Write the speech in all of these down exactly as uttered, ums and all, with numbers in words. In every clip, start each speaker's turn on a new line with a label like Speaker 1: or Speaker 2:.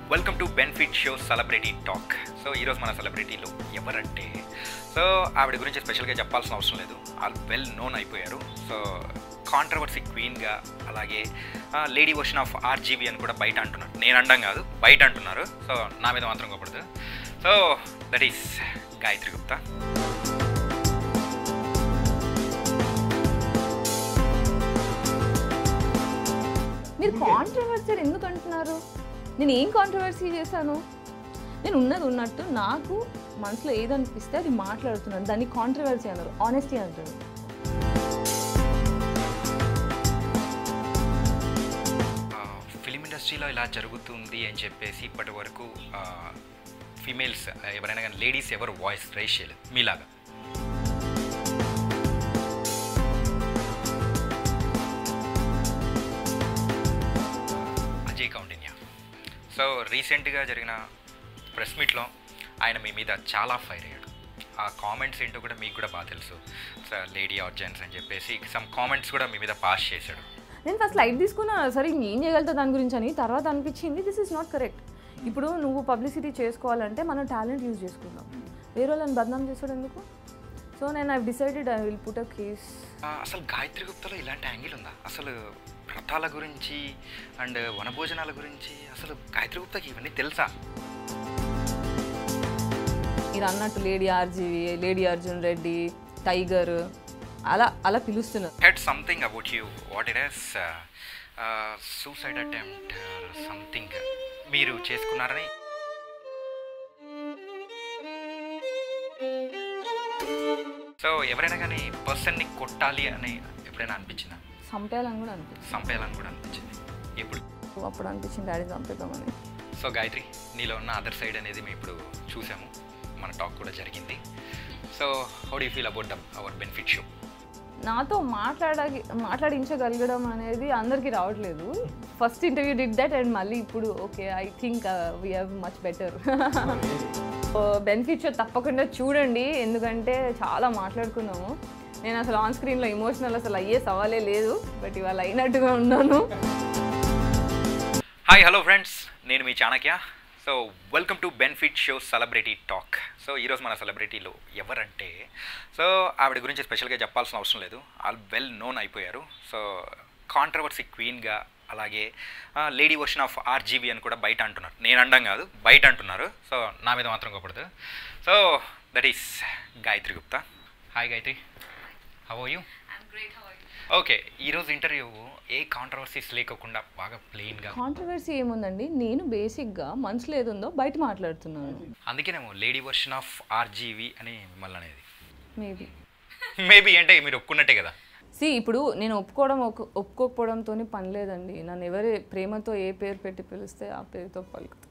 Speaker 1: Welcome to benefit show celebrity talk. So ఈరోజు మన సెలబ్రిటీలు ఎవరంటే, సో ఆవిడ గురించి స్పెషల్గా చెప్పాల్సిన అవసరం లేదు, ఆల్ వెల్ నోన్ అయిపోయారు. సో కాంట్రవర్సీ క్వీన్గా, అలాగే లేడీ వర్షన్ ఆఫ్ ఆర్జీబీ అని కూడా బయట అంటున్నారు. నేను అనడం కాదు, బయట అంటున్నారు. సో నా మీద మాత్రం కోపడదు. So that is Gayatri Gupta.
Speaker 2: మీరు కాంట్రవర్సీ ఎందుకు అంటున్నారు? నేను ఏం కాంట్రవర్సీ చేశాను? నేను ఉన్నది ఉన్నట్టు నాకు మనసులో ఏదనిపిస్తే అది మాట్లాడుతున్నాను. దాన్ని కాంట్రవర్సీ అన్నారు, ఆనెస్టీ అంటారు.
Speaker 1: ఫిలిం ఇండస్ట్రీలో ఇలా జరుగుతుంది అని చెప్పేసి ఇప్పటి వరకు ఫీమేల్స్ ఎవరైనా కానీ లేడీస్ ఎవరు వాయిస్ రైజ్ చేయలేదు మీలాగా. సో రీసెంట్గా జరిగిన ప్రెస్ మీట్లో ఆయన మీ మీద చాలా ఫైర్ అయ్యాడు. ఆ కామెంట్స్ ఏంటో కూడా మీకు కూడా బాగా తెలుసు. సార్ లేడీ ఆడియన్స్ అని చెప్పేసి సమ్ కామెంట్స్ కూడా మీ మీద పాస్ చేశాడు.
Speaker 2: నేను ఫస్ట్ లైట్ తీసుకున్నా, సరే ఏం చేయగలుగుతా దాని గురించి అని. తర్వాత అనిపించింది దిస్ ఈజ్ నాట్ కరెక్ట్. ఇప్పుడు నువ్వు పబ్లిసిటీ చేసుకోవాలంటే మనం టాలెంట్ యూజ్ చేసుకుందాం, వేరే వాళ్ళని బదనాం చేసాడు ఎందుకు? సో నేను I decided I will put a case.
Speaker 1: అసలు గాయత్రి గుప్తలో ఇలాంటి యాంగిల్ ఉందా? అసలు వ్రతాల గురించి అండ్ వనభోజనాల గురించి అసలు గాయత్రి గుప్తకి ఇవన్నీ తెలుసా?
Speaker 2: మీరు అన్నట్టు lady RGV, lady Arjun Reddy, tiger అలా అలా పిలుస్తున్నారు.
Speaker 1: Heard something about you, what it is suicide attempt something మీరు చేసుకున్నారని. సో ఎవరైనా కానీ పర్సన్ని కొట్టాలి అని ఎప్పుడైనా అనిపించిందా?
Speaker 2: చంపేయాలని కూడా అనిపించింది.
Speaker 1: చంపేయాలని కూడా అనిపించింది. ఎప్పుడు?
Speaker 2: అప్పుడు అనిపించింది డాడీ చంపేద్దామని.
Speaker 1: సో గాయత్రి, నీలో ఉన్న అదర్ సైడ్ అనేది మేము ఇప్పుడు చూసాము, మన టాక్ కూడా జరిగింది. So how do you feel about the our benefit show?
Speaker 2: నాతో మాట్లాడ మాట్లాడించగలగడం అనేది అందరికీ రావట్లేదు. First interview did that and మళ్ళీ ఇప్పుడు okay I think we have much better. Benefit show తప్పకుండా చూడండి, ఎందుకంటే చాలా మాట్లాడుకున్నాము. నేను అసలు ఆన్ స్క్రీన్లో ఎమోషనల్ అసలు అయ్యే సవాలే లేదు, బట్ ఇవాళ అయినట్టుగా ఉన్నాను.
Speaker 1: హాయ్ హలో ఫ్రెండ్స్, నేను మీ Chanakya. So welcome to benefit show celebrity talk. So ఈరోజు మన సెలబ్రిటీలు ఎవరంటే, సో ఆవిడ గురించి స్పెషల్గా చెప్పాల్సిన అవసరం లేదు, ఆల్ వెల్ నోన్ అయిపోయారు. సో కాంట్రవర్సీ క్వీన్గా, అలాగే లేడీ వర్షన్ ఆఫ్ ఆర్జీబీ అని కూడా బయట అంటున్నారు. నేను అనడం కాదు, బయట అంటున్నారు. సో నా మీద మాత్రం కోపడదు. So that is Gayatri Gupta. Hi Gayatri, how are you? Okay, ఈరోజు ఇంటర్వ్యూ ఏ కాంట్రవర్సీస్ లేకుండా బాగా ప్లెయిన్గా.
Speaker 2: కాంట్రవర్సీ ఏముందండి, నేను బేసిక్గా మనసులో ఏది ఉందో బయట మాట్లాడుతున్నాను.
Speaker 1: అందుకేనేమో లేడీ వర్షన్ ఆఫ్ ఆర్జీవి అని మిమ్మల్ని అనేది.
Speaker 2: మేబీ
Speaker 1: మేబీ అంటే మీరు ఒప్పుకున్నట్టే కదా.
Speaker 2: సి ఇప్పుడు నేను ఒప్పుకోవడం ఒప్పుకోకపోవడంతో పని లేదండి. నన్ను ఎవరి ప్రేమతో ఏ పేరు పెట్టి పిలిస్తే ఆ పేరుతో పలుకుతా.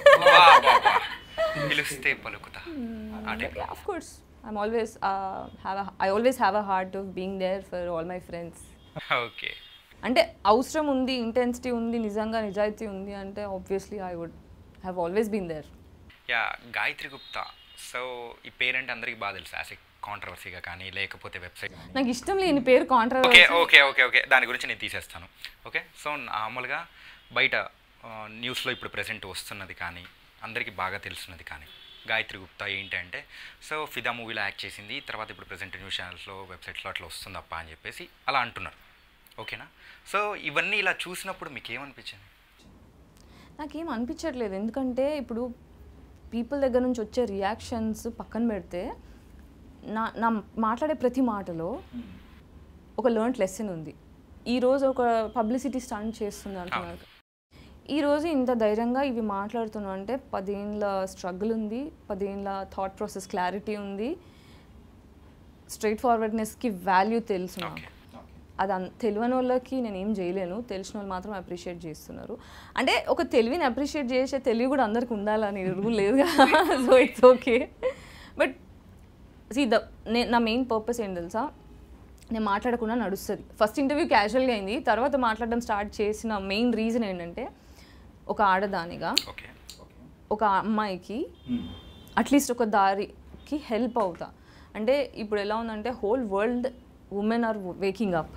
Speaker 1: పిలిస్తే పలుకుతా.
Speaker 2: Of course I'm always uh, have a, I always have a heart of being there for all my friends.
Speaker 1: Okay.
Speaker 2: అంటే అవసరం ఉంది, ఇంటెన్సిటీ ఉంది, నిజంగా నిజాయితీ ఉంది అంటే obviously I would have always been there.
Speaker 1: Yeah, Gayatri Gupta. So ఈ పేరెంట్ అందరికి బాగా తెలుసు, యాజ్ ఏ కాంట్రవర్సీగా కానీ లేకపోతే వెబ్సైట్.
Speaker 2: నాకు ఇష్టం లేని పేరు controversy.
Speaker 1: Okay okay okay okay దాని గురించి నేను తీసేస్తాను. ఓకే, సో నార్మల్గా బయట న్యూస్లో ఇప్పుడు ప్రెసెంట్ వస్తున్నది కానీ అందరికీ బాగా తెలుస్తున్నది కానీ గాయత్రి గుప్తా ఏంటంటే, సో ఫిదా మూవీలో యాక్ట్ చేసింది, తర్వాత ఇప్పుడు ప్రెసెంట్ న్యూస్ ఛానల్స్లో వెబ్సైట్లో అట్లా వస్తుందప్ప అని చెప్పేసి అలా అంటున్నారు. ఓకేనా? సో ఇవన్నీ ఇలా చూసినప్పుడు మీకు ఏమనిపించింది?
Speaker 2: నాకేం అనిపించట్లేదు, ఎందుకంటే ఇప్పుడు పీపుల్ దగ్గర నుంచి వచ్చే రియాక్షన్స్ పక్కన పెడితే నా నా మాట్లాడే ప్రతి మాటలో ఒక లెర్న్డ్ లెసన్ ఉంది. ఈరోజు ఒక పబ్లిసిటీ స్టంట్ చేస్తుంది అంటున్నారు. ఈరోజు ఇంత ధైర్యంగా ఇవి మాట్లాడుతున్నాం అంటే పదేళ్ళ స్ట్రగుల్ ఉంది, పదేళ్ళ థాట్ ప్రాసెస్ క్లారిటీ ఉంది, స్ట్రైట్ ఫార్వర్డ్నెస్కి వాల్యూ తెలుసు నాకు. అది అన్ తెలియని వాళ్ళకి నేను ఏం చేయలేను, తెలిసిన వాళ్ళు మాత్రం అప్రిషియేట్ చేస్తున్నారు. అంటే ఒక తెలివిని అప్రిషియేట్ చేసే తెలివి కూడా అందరికి ఉండాలని రూల్ లేదు కదా. So it's okay. But see the నే నా మెయిన్ పర్పస్ ఏంటి తెలుసా, నేను మాట్లాడకుండా నడుస్తుంది. ఫస్ట్ ఇంటర్వ్యూ క్యాజువల్గా అయింది, తర్వాత మాట్లాడడం స్టార్ట్ చేసిన మెయిన్ రీజన్ ఏంటంటే, ఒక ఆడదానిగా ఒక అమ్మాయికి అట్లీస్ట్ ఒక దారికి హెల్ప్ అవుతా. అంటే ఇప్పుడు ఎలా ఉందంటే whole world women are waking up,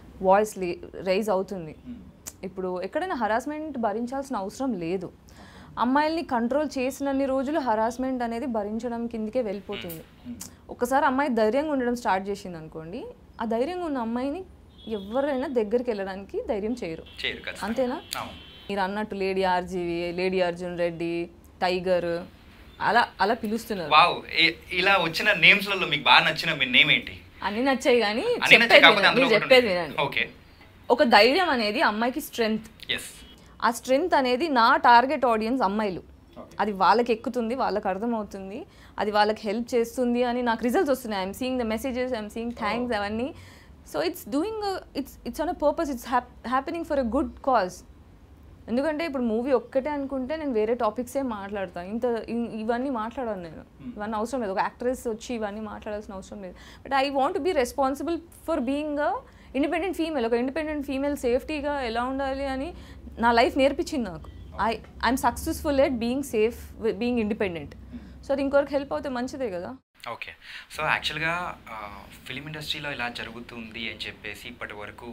Speaker 2: voice raise అవుతుంది. ఇప్పుడు ఎక్కడైనా హరాస్మెంట్ భరించాల్సిన అవసరం లేదు. అమ్మాయిల్ని కంట్రోల్ చేసినన్ని రోజులు హరాస్మెంట్ అనేది భరించడం కిందకే వెళ్ళిపోతుంది. ఒకసారి అమ్మాయి ధైర్యంగా ఉండడం స్టార్ట్ చేసింది అనుకోండి, ఆ ధైర్యంగా ఉన్న అమ్మాయిని ఎవరైనా దగ్గరికి వెళ్ళడానికి ధైర్యం చేయరు. అంతేనా? మీరు అన్నట్టు lady RGV, lady Arjun Reddy, tiger అలా అలా పిలుస్తున్నారు.
Speaker 1: ఇలా వచ్చిన నేమ్స్ లలో మీకు బాగా నచ్చిన మీ నేమ్ ఏంటి?
Speaker 2: అన్ని నచ్చాయి కానీ చెప్పేది చెప్పేది వినండి. ఒక ధైర్యం అనేది అమ్మాయికి స్ట్రెంగ్త్. ఆ స్ట్రెంగ్త్ అనేది నా టార్గెట్ ఆడియన్స్ అమ్మాయిలు. అది వాళ్ళకి ఎక్కుతుంది, వాళ్ళకి అర్థమవుతుంది, అది వాళ్ళకి హెల్ప్ చేస్తుంది అని నాకు రిజల్ట్స్ వస్తున్నాయి. I'm seeing the messages, I'm seeing thanks అవన్నీ. So it's doing it's it's on a purpose, it's happening for a good cause. ఎందుకంటే ఇప్పుడు మూవీ ఒక్కటే అనుకుంటే నేను వేరే టాపిక్సే మాట్లాడతాను. ఇంత ఇవన్నీ మాట్లాడాను నేను, ఇవన్నీ అవసరం లేదు. ఒక యాక్ట్రెస్ వచ్చి ఇవన్నీ మాట్లాడాల్సిన అవసరం లేదు. But I want be responsible for being a independent female. ఒక ఇండిపెండెంట్ ఫీమేల్ సేఫ్టీగా ఎలా ఉండాలి అని నా లైఫ్ నేర్పించింది నాకు. I I'm successful at being safe, being independent. So అది ఇంకొకరికి హెల్ప్ అవుతే మంచిదే కదా.
Speaker 1: ఓకే. సో యాక్చువల్గా ఫిలిం ఇండస్ట్రీలో ఇలా జరుగుతుంది అని చెప్పేసి ఇప్పటి వరకు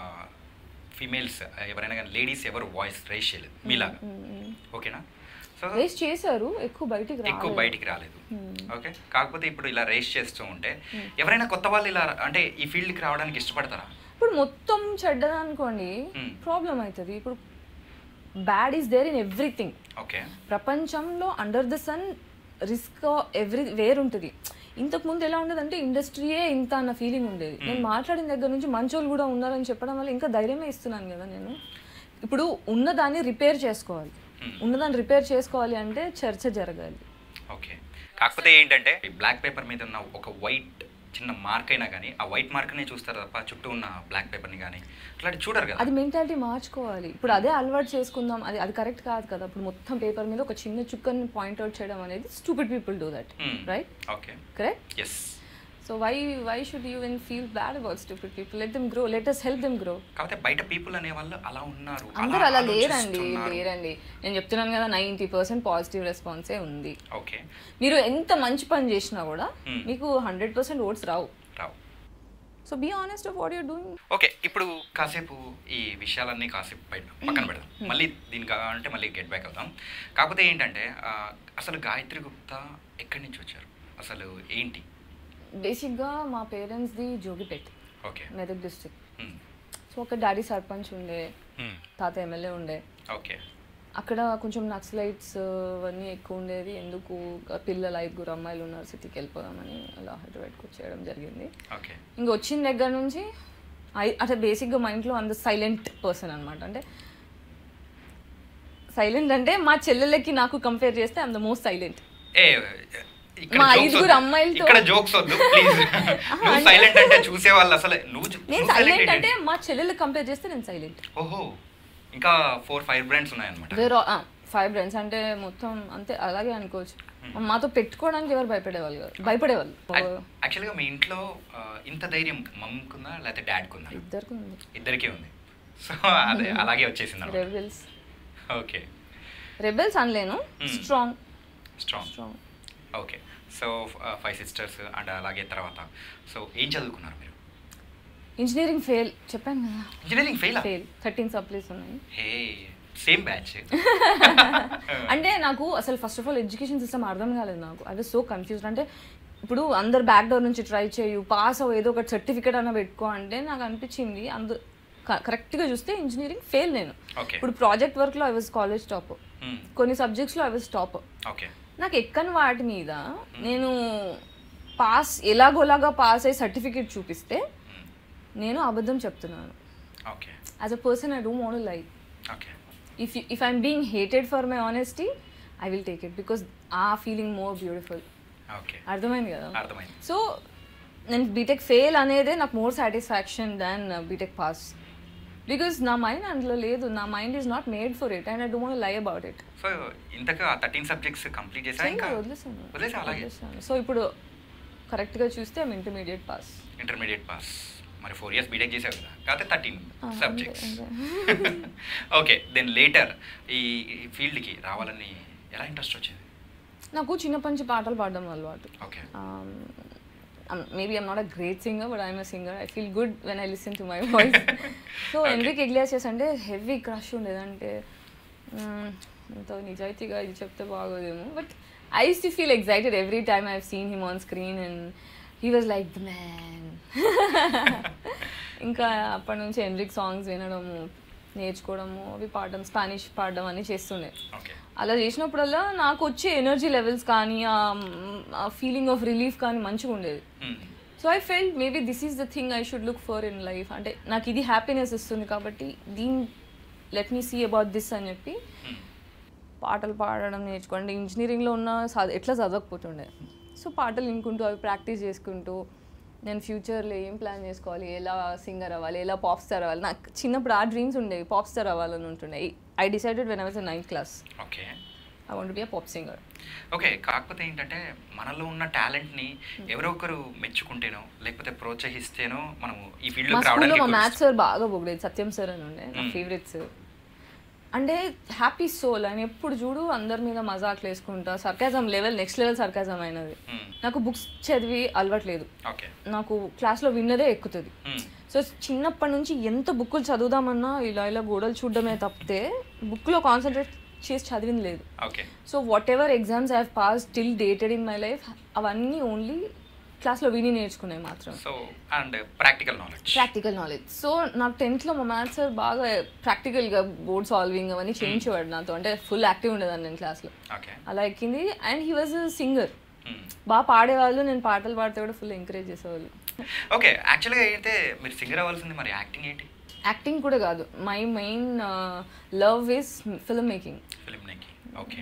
Speaker 1: ఫీమేల్స్ ఎవరైనా కానీ లేడీస్ ఎవరు వాయిస్ రైజ్ చేయలేదు మీలాగా, ఓకేనా? సో
Speaker 2: రైజ్ చేశారు, ఎక్కువ బయటికి
Speaker 1: ఎక్కువ బయటికి రాలేదు. ఓకే. కాకపోతే ఇప్పుడు ఇలా రైజ్ చేస్తూ ఉంటే ఎవరైనా కొత్త వాళ్ళు ఇలా అంటే ఈ ఫీల్డ్కి రావడానికి ఇష్టపడతారా?
Speaker 2: ఇప్పుడు మొత్తం చెడ్డదా అనుకోండి, ప్రాబ్లం అవుతుంది. ఇప్పుడు bad is there in everything.
Speaker 1: Okay.
Speaker 2: ప్రపంచంలో under the sun risk everywhere ఉంటుంది. ఇంతకుముందు ఎలా ఉండదంటే ఇండస్ట్రీయే ఇంత అన్న ఫీలింగ్ ఉండేది. నేను మాట్లాడిన దగ్గర నుంచి మంచోళ్ళు కూడా ఉన్నారని చెప్పడం వల్ల ఇంకా ధైర్యమే ఇస్తున్నాను కదా నేను. ఇప్పుడు ఉన్నదాన్ని రిపేర్ చేసుకోవాలి, ఉన్నదాన్ని రిపేర్ చేసుకోవాలి అంటే చర్చ జరగాలి.
Speaker 1: ఓకే. కాకపోతే ఏంటంటే బ్లాక్ పేపర్ మీద ఉన్న ఒక వైట్ చిన్న మార్క్ అయినా కానీ ఆ వైట్ మార్క్నే చూస్తారు తప్ప చుట్టూ ఉన్న బ్లాక్ పేపర్ని కానీ అట్లాంటి చూడరు కదా.
Speaker 2: అది మెంటాలిటీ మార్చుకోవాలి. ఇప్పుడు అదే అలవాటు చేసుకుందాం, అది అది కరెక్ట్ కాదు కదా. ఇప్పుడు మొత్తం పేపర్ మీద ఒక చిన్న చుక్కని పాయింట్అవుట్ చేయడం అనేది stupid people do that, right?
Speaker 1: Okay.
Speaker 2: Correct.
Speaker 1: Yes.
Speaker 2: So why why should you even feel bad about stupid people? Let them grow, let us help them grow.
Speaker 1: కాకపోతే బయట పీపుల్ అనే వాళ్ళు అలా ఉన్నారు,
Speaker 2: అందరూ అలా లేరండి, లేరండి. నేను చెప్తున్నాను కదా, నైంటీ పర్సెంట్ పాజిటివ్ రెస్పాన్సే ఉంది.
Speaker 1: ఓకే.
Speaker 2: మీరు ఎంత మంచి పని చేసినా కూడా మీకు హండ్రెడ్ పర్సెంట్ ఓట్స్ రావు
Speaker 1: రావు
Speaker 2: so be honest of what you're doing.
Speaker 1: Okay. ఇప్పుడు కాసేపు ఈ విషయాలన్నీ కాసేపు బయట పక్కన పెడదాం, మళ్ళీ దీనికి అంటే మళ్ళీ గెట్ బ్యాక్ అవుతాం. కాకపోతే ఏంటంటే అసలు గాయత్రి గుప్తా ఎక్కడి నుంచి వచ్చారు, అసలు ఏంటి?
Speaker 2: బేసిక్గా మా పేరెంట్స్ది Jogipet,
Speaker 1: okay,
Speaker 2: Medak district. So ఒక డాడీ సర్పంచ్ ఉండే, తాత ఎమ్మెల్యే ఉండే.
Speaker 1: ఓకే.
Speaker 2: అక్కడ కొంచెం నక్సలైట్స్ అవన్నీ ఎక్కువ ఉండేది. ఎందుకు పిల్లలు ఐదుగురు అమ్మాయిలు ఉన్నారు, సిటీకి వెళ్ళిపోదామని అలా హైదరాబాద్కి వచ్చేయడం జరిగింది.
Speaker 1: ఓకే. ఇంక
Speaker 2: వచ్చిన దగ్గర నుంచి ఐ అంటే బేసిక్గా మా ఇంట్లో అంత సైలెంట్ పర్సన్ అనమాట. అంటే సైలెంట్ అంటే మా చెల్లెలకి నాకు కంపేర్ చేస్తే ఐఎమ్ ద మోస్ట్ సైలెంట్. మా ఐదుగురు అమ్మాయిలతో నేను సైలెంట్ అంటే మా చెల్లెలకు కంపేర్ చేస్తే నేను సైలెంట్.
Speaker 1: ఓహో, ఇంకా ఫోర్ ఫైవ్ బ్రాండ్స్ ఉన్నాయన్నమాట.
Speaker 2: ఫైవ్ బ్రాండ్స్ అంటే మొత్తం అంతే, అలాగే అనుకోవచ్చు. మాతో పెట్టుకోవడానికి ఎవరు భయపడేవాళ్ళు కాదు, భయపడేవాళ్ళు.
Speaker 1: యాక్చువల్గా మీ ఇంట్లో ఇంత ధైర్యం మమ్మీకుందా లేకపోతే డాడీకి ఉందా?
Speaker 2: ఇద్దరికి ఉంది.
Speaker 1: ఇద్దరికీ ఉంది. సో అదే అలాగే వచ్చేసింది.
Speaker 2: రెబెల్స్.
Speaker 1: ఓకే.
Speaker 2: రెబెల్స్ అనలేను, strong
Speaker 1: strong strong okay. So five sisters and అలాగే తర్వాత సో ఏం చదువుకున్నారు మీరు?
Speaker 2: ఇంజనీరింగ్ ఫెయిల్ చెప్పాను కదా.
Speaker 1: Engineering fail
Speaker 2: fail thirteen supplies ఉన్నాయి.
Speaker 1: Hey same batch.
Speaker 2: అంటే నాకు అసలు first of all education system అర్థం కాలేదు నాకు. I was so confused. అంటే ఇప్పుడు అందరు బ్యాక్ డోర్ నుంచి ట్రై చేయు, పాస్ అవ్వ, ఏదో ఒక సర్టిఫికేట్ అన్న పెట్టుకో అంటే నాకు అనిపించింది అందు కరెక్ట్గా చూస్తే ఇంజనీరింగ్ ఫెయిల్ నేను. ఇప్పుడు ప్రాజెక్ట్ వర్క్లో ఐ వాజ్ కాలేజ్ టాప్, కొన్ని సబ్జెక్ట్స్లో ఐ వాజ్ టాప్. నాకు ఎక్కని వాటి మీద నేను పాస్ ఎలాగోలాగా పాస్ అయ్యి సర్టిఫికేట్ చూపిస్తే నేను అబద్ధం చెప్తున్నాను. As a person I don't want to lie. If if I'm being hated for my honesty I will take it because ఆ ఫీలింగ్ మోర్ బ్యూటిఫుల్. అర్థమైంది కదా. సో నేను బీటెక్ ఫెయిల్ అనేదే నాకు more satisfaction than BTech pass. Because నా mind అందులో లేదు, నా mind is not made for it and I don't want to lie about it.
Speaker 1: So ఇంతగా థర్టీన్ సబ్జెక్ట్స్ కంప్లీట్ చేశాను, ఇంకా వదిలేసాను అలాగే.
Speaker 2: సో ఇప్పుడు కరెక్ట్గా చూస్తే I'm intermediate pass.
Speaker 1: Intermediate pass. మరి ఫోర్ ఇయర్స్ బీటెక్ చేసావు కదా, కాకపోతే thirteen subjects. Okay. Then later ఈ ఫీల్డ్కి రావాలని ఎలా ఇంట్రెస్ట్ వచ్చింది?
Speaker 2: నాకు చిన్నప్పటి నుంచి పాటలు పాడడం అలవాటు.
Speaker 1: Okay.
Speaker 2: maybe I'm not a great singer but I'm a singer. I feel good when I listen to my voice. So Enrique Iglesias అంటే హెవీ క్రష్ ఉండేది. అంటే అంత నిజాయితీగా ఇది చెప్తే బాగోదేమో, but I use to feel excited every time I have seen him on screen and he was like the man. ఇంకా అప్పటి నుంచి ఎన్రిక్ సాంగ్స్ వినడము, నేర్చుకోవడము, అవి పాడడం, స్పానిష్ పాడడం అని చేస్తుండే. అలా చేసినప్పుడల్లా నాకు వచ్చే ఎనర్జీ లెవెల్స్ కానీ ఆ ఫీలింగ్ ఆఫ్ రిలీఫ్ కానీ మంచిగా ఉండేది. So I felt maybe this is the thing I should look for in life. అంటే నాకు ఇది హ్యాపీనెస్ ఇస్తుంది కాబట్టి దీని let me see about this అని చెప్పి పాటలు పాడడం నేర్చుకోండి. ఇంజనీరింగ్లో ఉన్న ఎట్లా చదవకపోతుండే, సో పాటలు వినుకుంటూ అవి ప్రాక్టీస్ చేసుకుంటూ నేను ఫ్యూచర్లో ఏం ప్లాన్ చేసుకోవాలి, ఎలా సింగర్ అవ్వాలి, ఎలా పాప్ స్టార్ అవ్వాలి. నాకు చిన్నప్పుడు ఆ డ్రీమ్స్ ఉండేవి, పాప్ స్టార్ అవ్వాలని ఉంటుండే. I decided when I was in ninth class
Speaker 1: okay
Speaker 2: I want to be a pop singer.
Speaker 1: Okay, కాకపోతే ఏంటంటే మనలో ఉన్న టాలెంట్ని ఎవరో ఒకరు మెచ్చుకుంటేనో లేకపోతే ప్రోత్సహిస్తేనో మనం ఈ ఫీల్డ్లో రావడానికి.
Speaker 2: మా మ్యాథ్స్ సార్ బాగా పొగిడేది, సత్యం సార్ అని ఉండే నా ఫేవరెట్ సార్. అంటే హ్యాపీ సోల్ అని ఎప్పుడు చూడు అందరి మీద మజాక్లు వేసుకుంటా, sarcasm level next level sarcasm అయినది. నాకు బుక్స్ చదివి అలవాట్లేదు, నాకు క్లాస్లో విన్నదే ఎక్కుతుంది. సో చిన్నప్పటి నుంచి ఎంత బుక్కులు చదువుదామన్నా ఇలా ఇలా గోడలు చూడడమే తప్పితే బుక్లో కాన్సన్ట్రేట్ చేసి చదివింది లేదు. So whatever exams I have pass till dated in my life అవన్నీ ఓన్లీ క్లాస్లో విని నేర్చుకున్నాయి మాత్రం.
Speaker 1: So and practical knowledge
Speaker 2: practical knowledge so నాకు టెన్త్లో మా మ్యాథ్స్ సార్ బాగా ప్రాక్టికల్గా బోర్డ్ సాల్వింగ్ అవన్నీ చేయించేవాడు నాతో. అంటే ఫుల్ యాక్టివ్ ఉండేదాన్ని నేను క్లాస్లో, అలా ఎక్కింది. అండ్ హీ వాజ్ సింగర్, బాగా పాడేవాళ్ళు, నేను పాటలు పాడితే కూడా ఫుల్ ఎంకరేజ్ చేసేవాళ్ళు.
Speaker 1: ఓకే, యాక్చువల్గా అయితే మీరు సింగర్ అవ్వాల్సింది, మరి యాక్టింగ్ ఏంటి?
Speaker 2: యాక్టింగ్ కూడా కాదు, my main love is film making.
Speaker 1: Film making okay.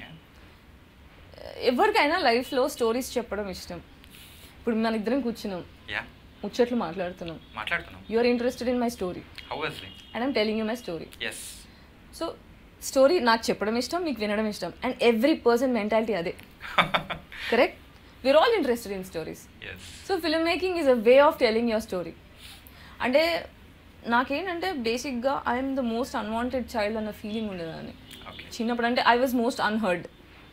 Speaker 2: ఎవరికైనా లైఫ్లో స్టోరీస్ చెప్పడం ఇష్టం. ఇప్పుడు మన ఇద్దరం కూర్చున్నాం, ముచ్చట్లు మాట్లాడుతున్నాం
Speaker 1: మాట్లాడుతున్నాం
Speaker 2: you are interested in my story and I'm telling you my story. So story నాకు చెప్పడం ఇష్టం, మీకు వినడం ఇష్టం, అండ్ ఎవ్రీ పర్సన్ మెంటాలిటీ అదే. Correct, we are all interested in stories. So film making is a way of telling your story. అంటే నాకేంటంటే బేసిక్గా I'm the most unwanted child అన్న ఫీలింగ్ ఉండేదాన్ని చిన్నప్పుడు. అంటే ఐ వాజ్ మోస్ట్ అన్హర్డ్,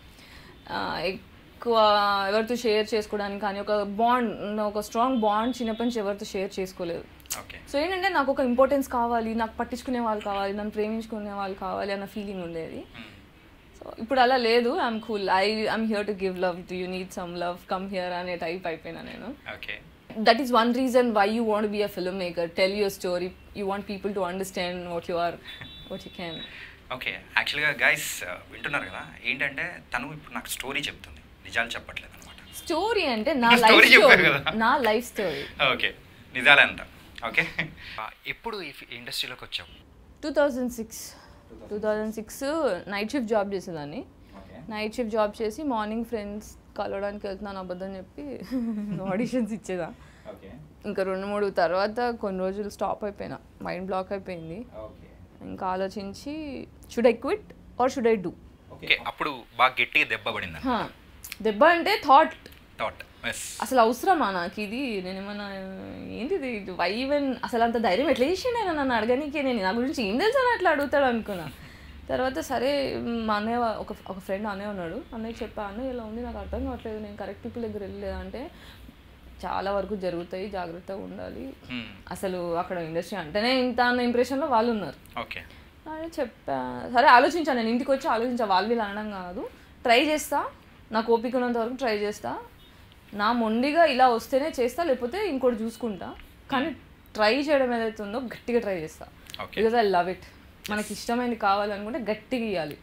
Speaker 2: ఎక్కువ ఎవరితో షేర్ చేసుకోవడానికి కానీ ఒక బాండ్, ఒక స్ట్రాంగ్ బాండ్ చిన్నప్పటి నుంచి ఎవరితో షేర్ చేసుకోలేదు. సో ఏంటంటే నాకు ఒక ఇంపార్టెన్స్ కావాలి, నాకు పట్టించుకునే వాళ్ళు కావాలి, నన్ను ప్రేమించుకునే వాళ్ళు కావాలి అన్న ఫీలింగ్ ఉండేది. సో ఇప్పుడు అలా లేదు, I'm cool, I I'm here to give love, do you need some love, come here అనే టైప్ అయిపోయినా నేను. That is one reason why you want to be a filmmaker. Tell your story. You want people to understand what you are, what you can.
Speaker 1: Okay, యాక్చువల్గా guys వింటున్నారు కదా, ఏంటంటే తను ఇప్పుడు నాకు స్టోరీ చెప్తుంది, నిజాలు చెప్పట్లేదు అనమాట.
Speaker 2: స్టోరీ అంటే నా లైఫ్ స్టోరీ, నా లైఫ్ స్టోరీ.
Speaker 1: ఓకే, నిజాలే అంతా. ఓకే, ఎప్పుడు ఈ ఇండస్ట్రీలోకి వచ్చావు?
Speaker 2: Two thousand six two thousand six night shift job చేసేదాన్ని. నైట్ షిఫ్ట్ జాబ్ చేసి మార్నింగ్ ఫ్రెండ్స్ కలవడానికి వెళ్తున్నాను అబద్ధం చెప్పి ఆడిషన్స్ ఇచ్చేదా. ఇంకా రెండు మూడు తర్వాత కొన్ని రోజులు స్టాప్ అయిపోయినా, మైండ్ బ్లాక్ అయిపోయింది. ఇంకా ఆలోచించి should I quit or should I do.
Speaker 1: Okay, అప్పుడు బాగా గట్టిగా దెబ్బ పడింది.
Speaker 2: దెబ్బ అంటే థాట్
Speaker 1: థాట్
Speaker 2: అసలు అవసరమా నాకు ఇది, నేను ఏమన్నా ఏంటిది వై ఈవెన్ అసలు అంత ధైర్యం ఎట్లా చేసిండే నన్ను అడగనీకే, నేను నా గురించి ఏం తెలుసు అని అట్లా అడుగుతాడు అనుకున్నా. తర్వాత సరే మా అన్నయ్య ఒక ఒక ఫ్రెండ్ అన్నయ్య ఉన్నాడు, అన్నయ్య చెప్పా, అన్నయ్య ఇలా ఉంది నాకు అర్థం కావట్లేదు, నేను కరెక్ట్ పీపుల్ దగ్గర వెళ్ళలేదు అంటే చాలా వరకు జరుగుతాయి, జాగ్రత్తగా ఉండాలి, అసలు అక్కడ ఇండస్ట్రీ అంటేనే ఇంత అన్న ఇంప్రెషన్లో వాళ్ళు ఉన్నారు.
Speaker 1: ఓకే
Speaker 2: అని చెప్పా. సరే ఆలోచించాను, నేను ఇంటికి వచ్చి ఆలోచించా, వాళ్ళు వీళ్ళు అనడం కాదు, ట్రై చేస్తా, నాకు ఓపిక ఉన్నంత వరకు ట్రై చేస్తా, నా మొండిగా ఇలా వస్తేనే చేస్తా, లేకపోతే ఇంకోటి చూసుకుంటా, కానీ ట్రై చేయడం ఏదైతే ఉందో గట్టిగా ట్రై చేస్తా, బికాజ్ ఐ లవ్ ఇట్. మనకి ఇష్టమైనది కావాలనుకుంటే గట్టిగా ఇవ్వాలి.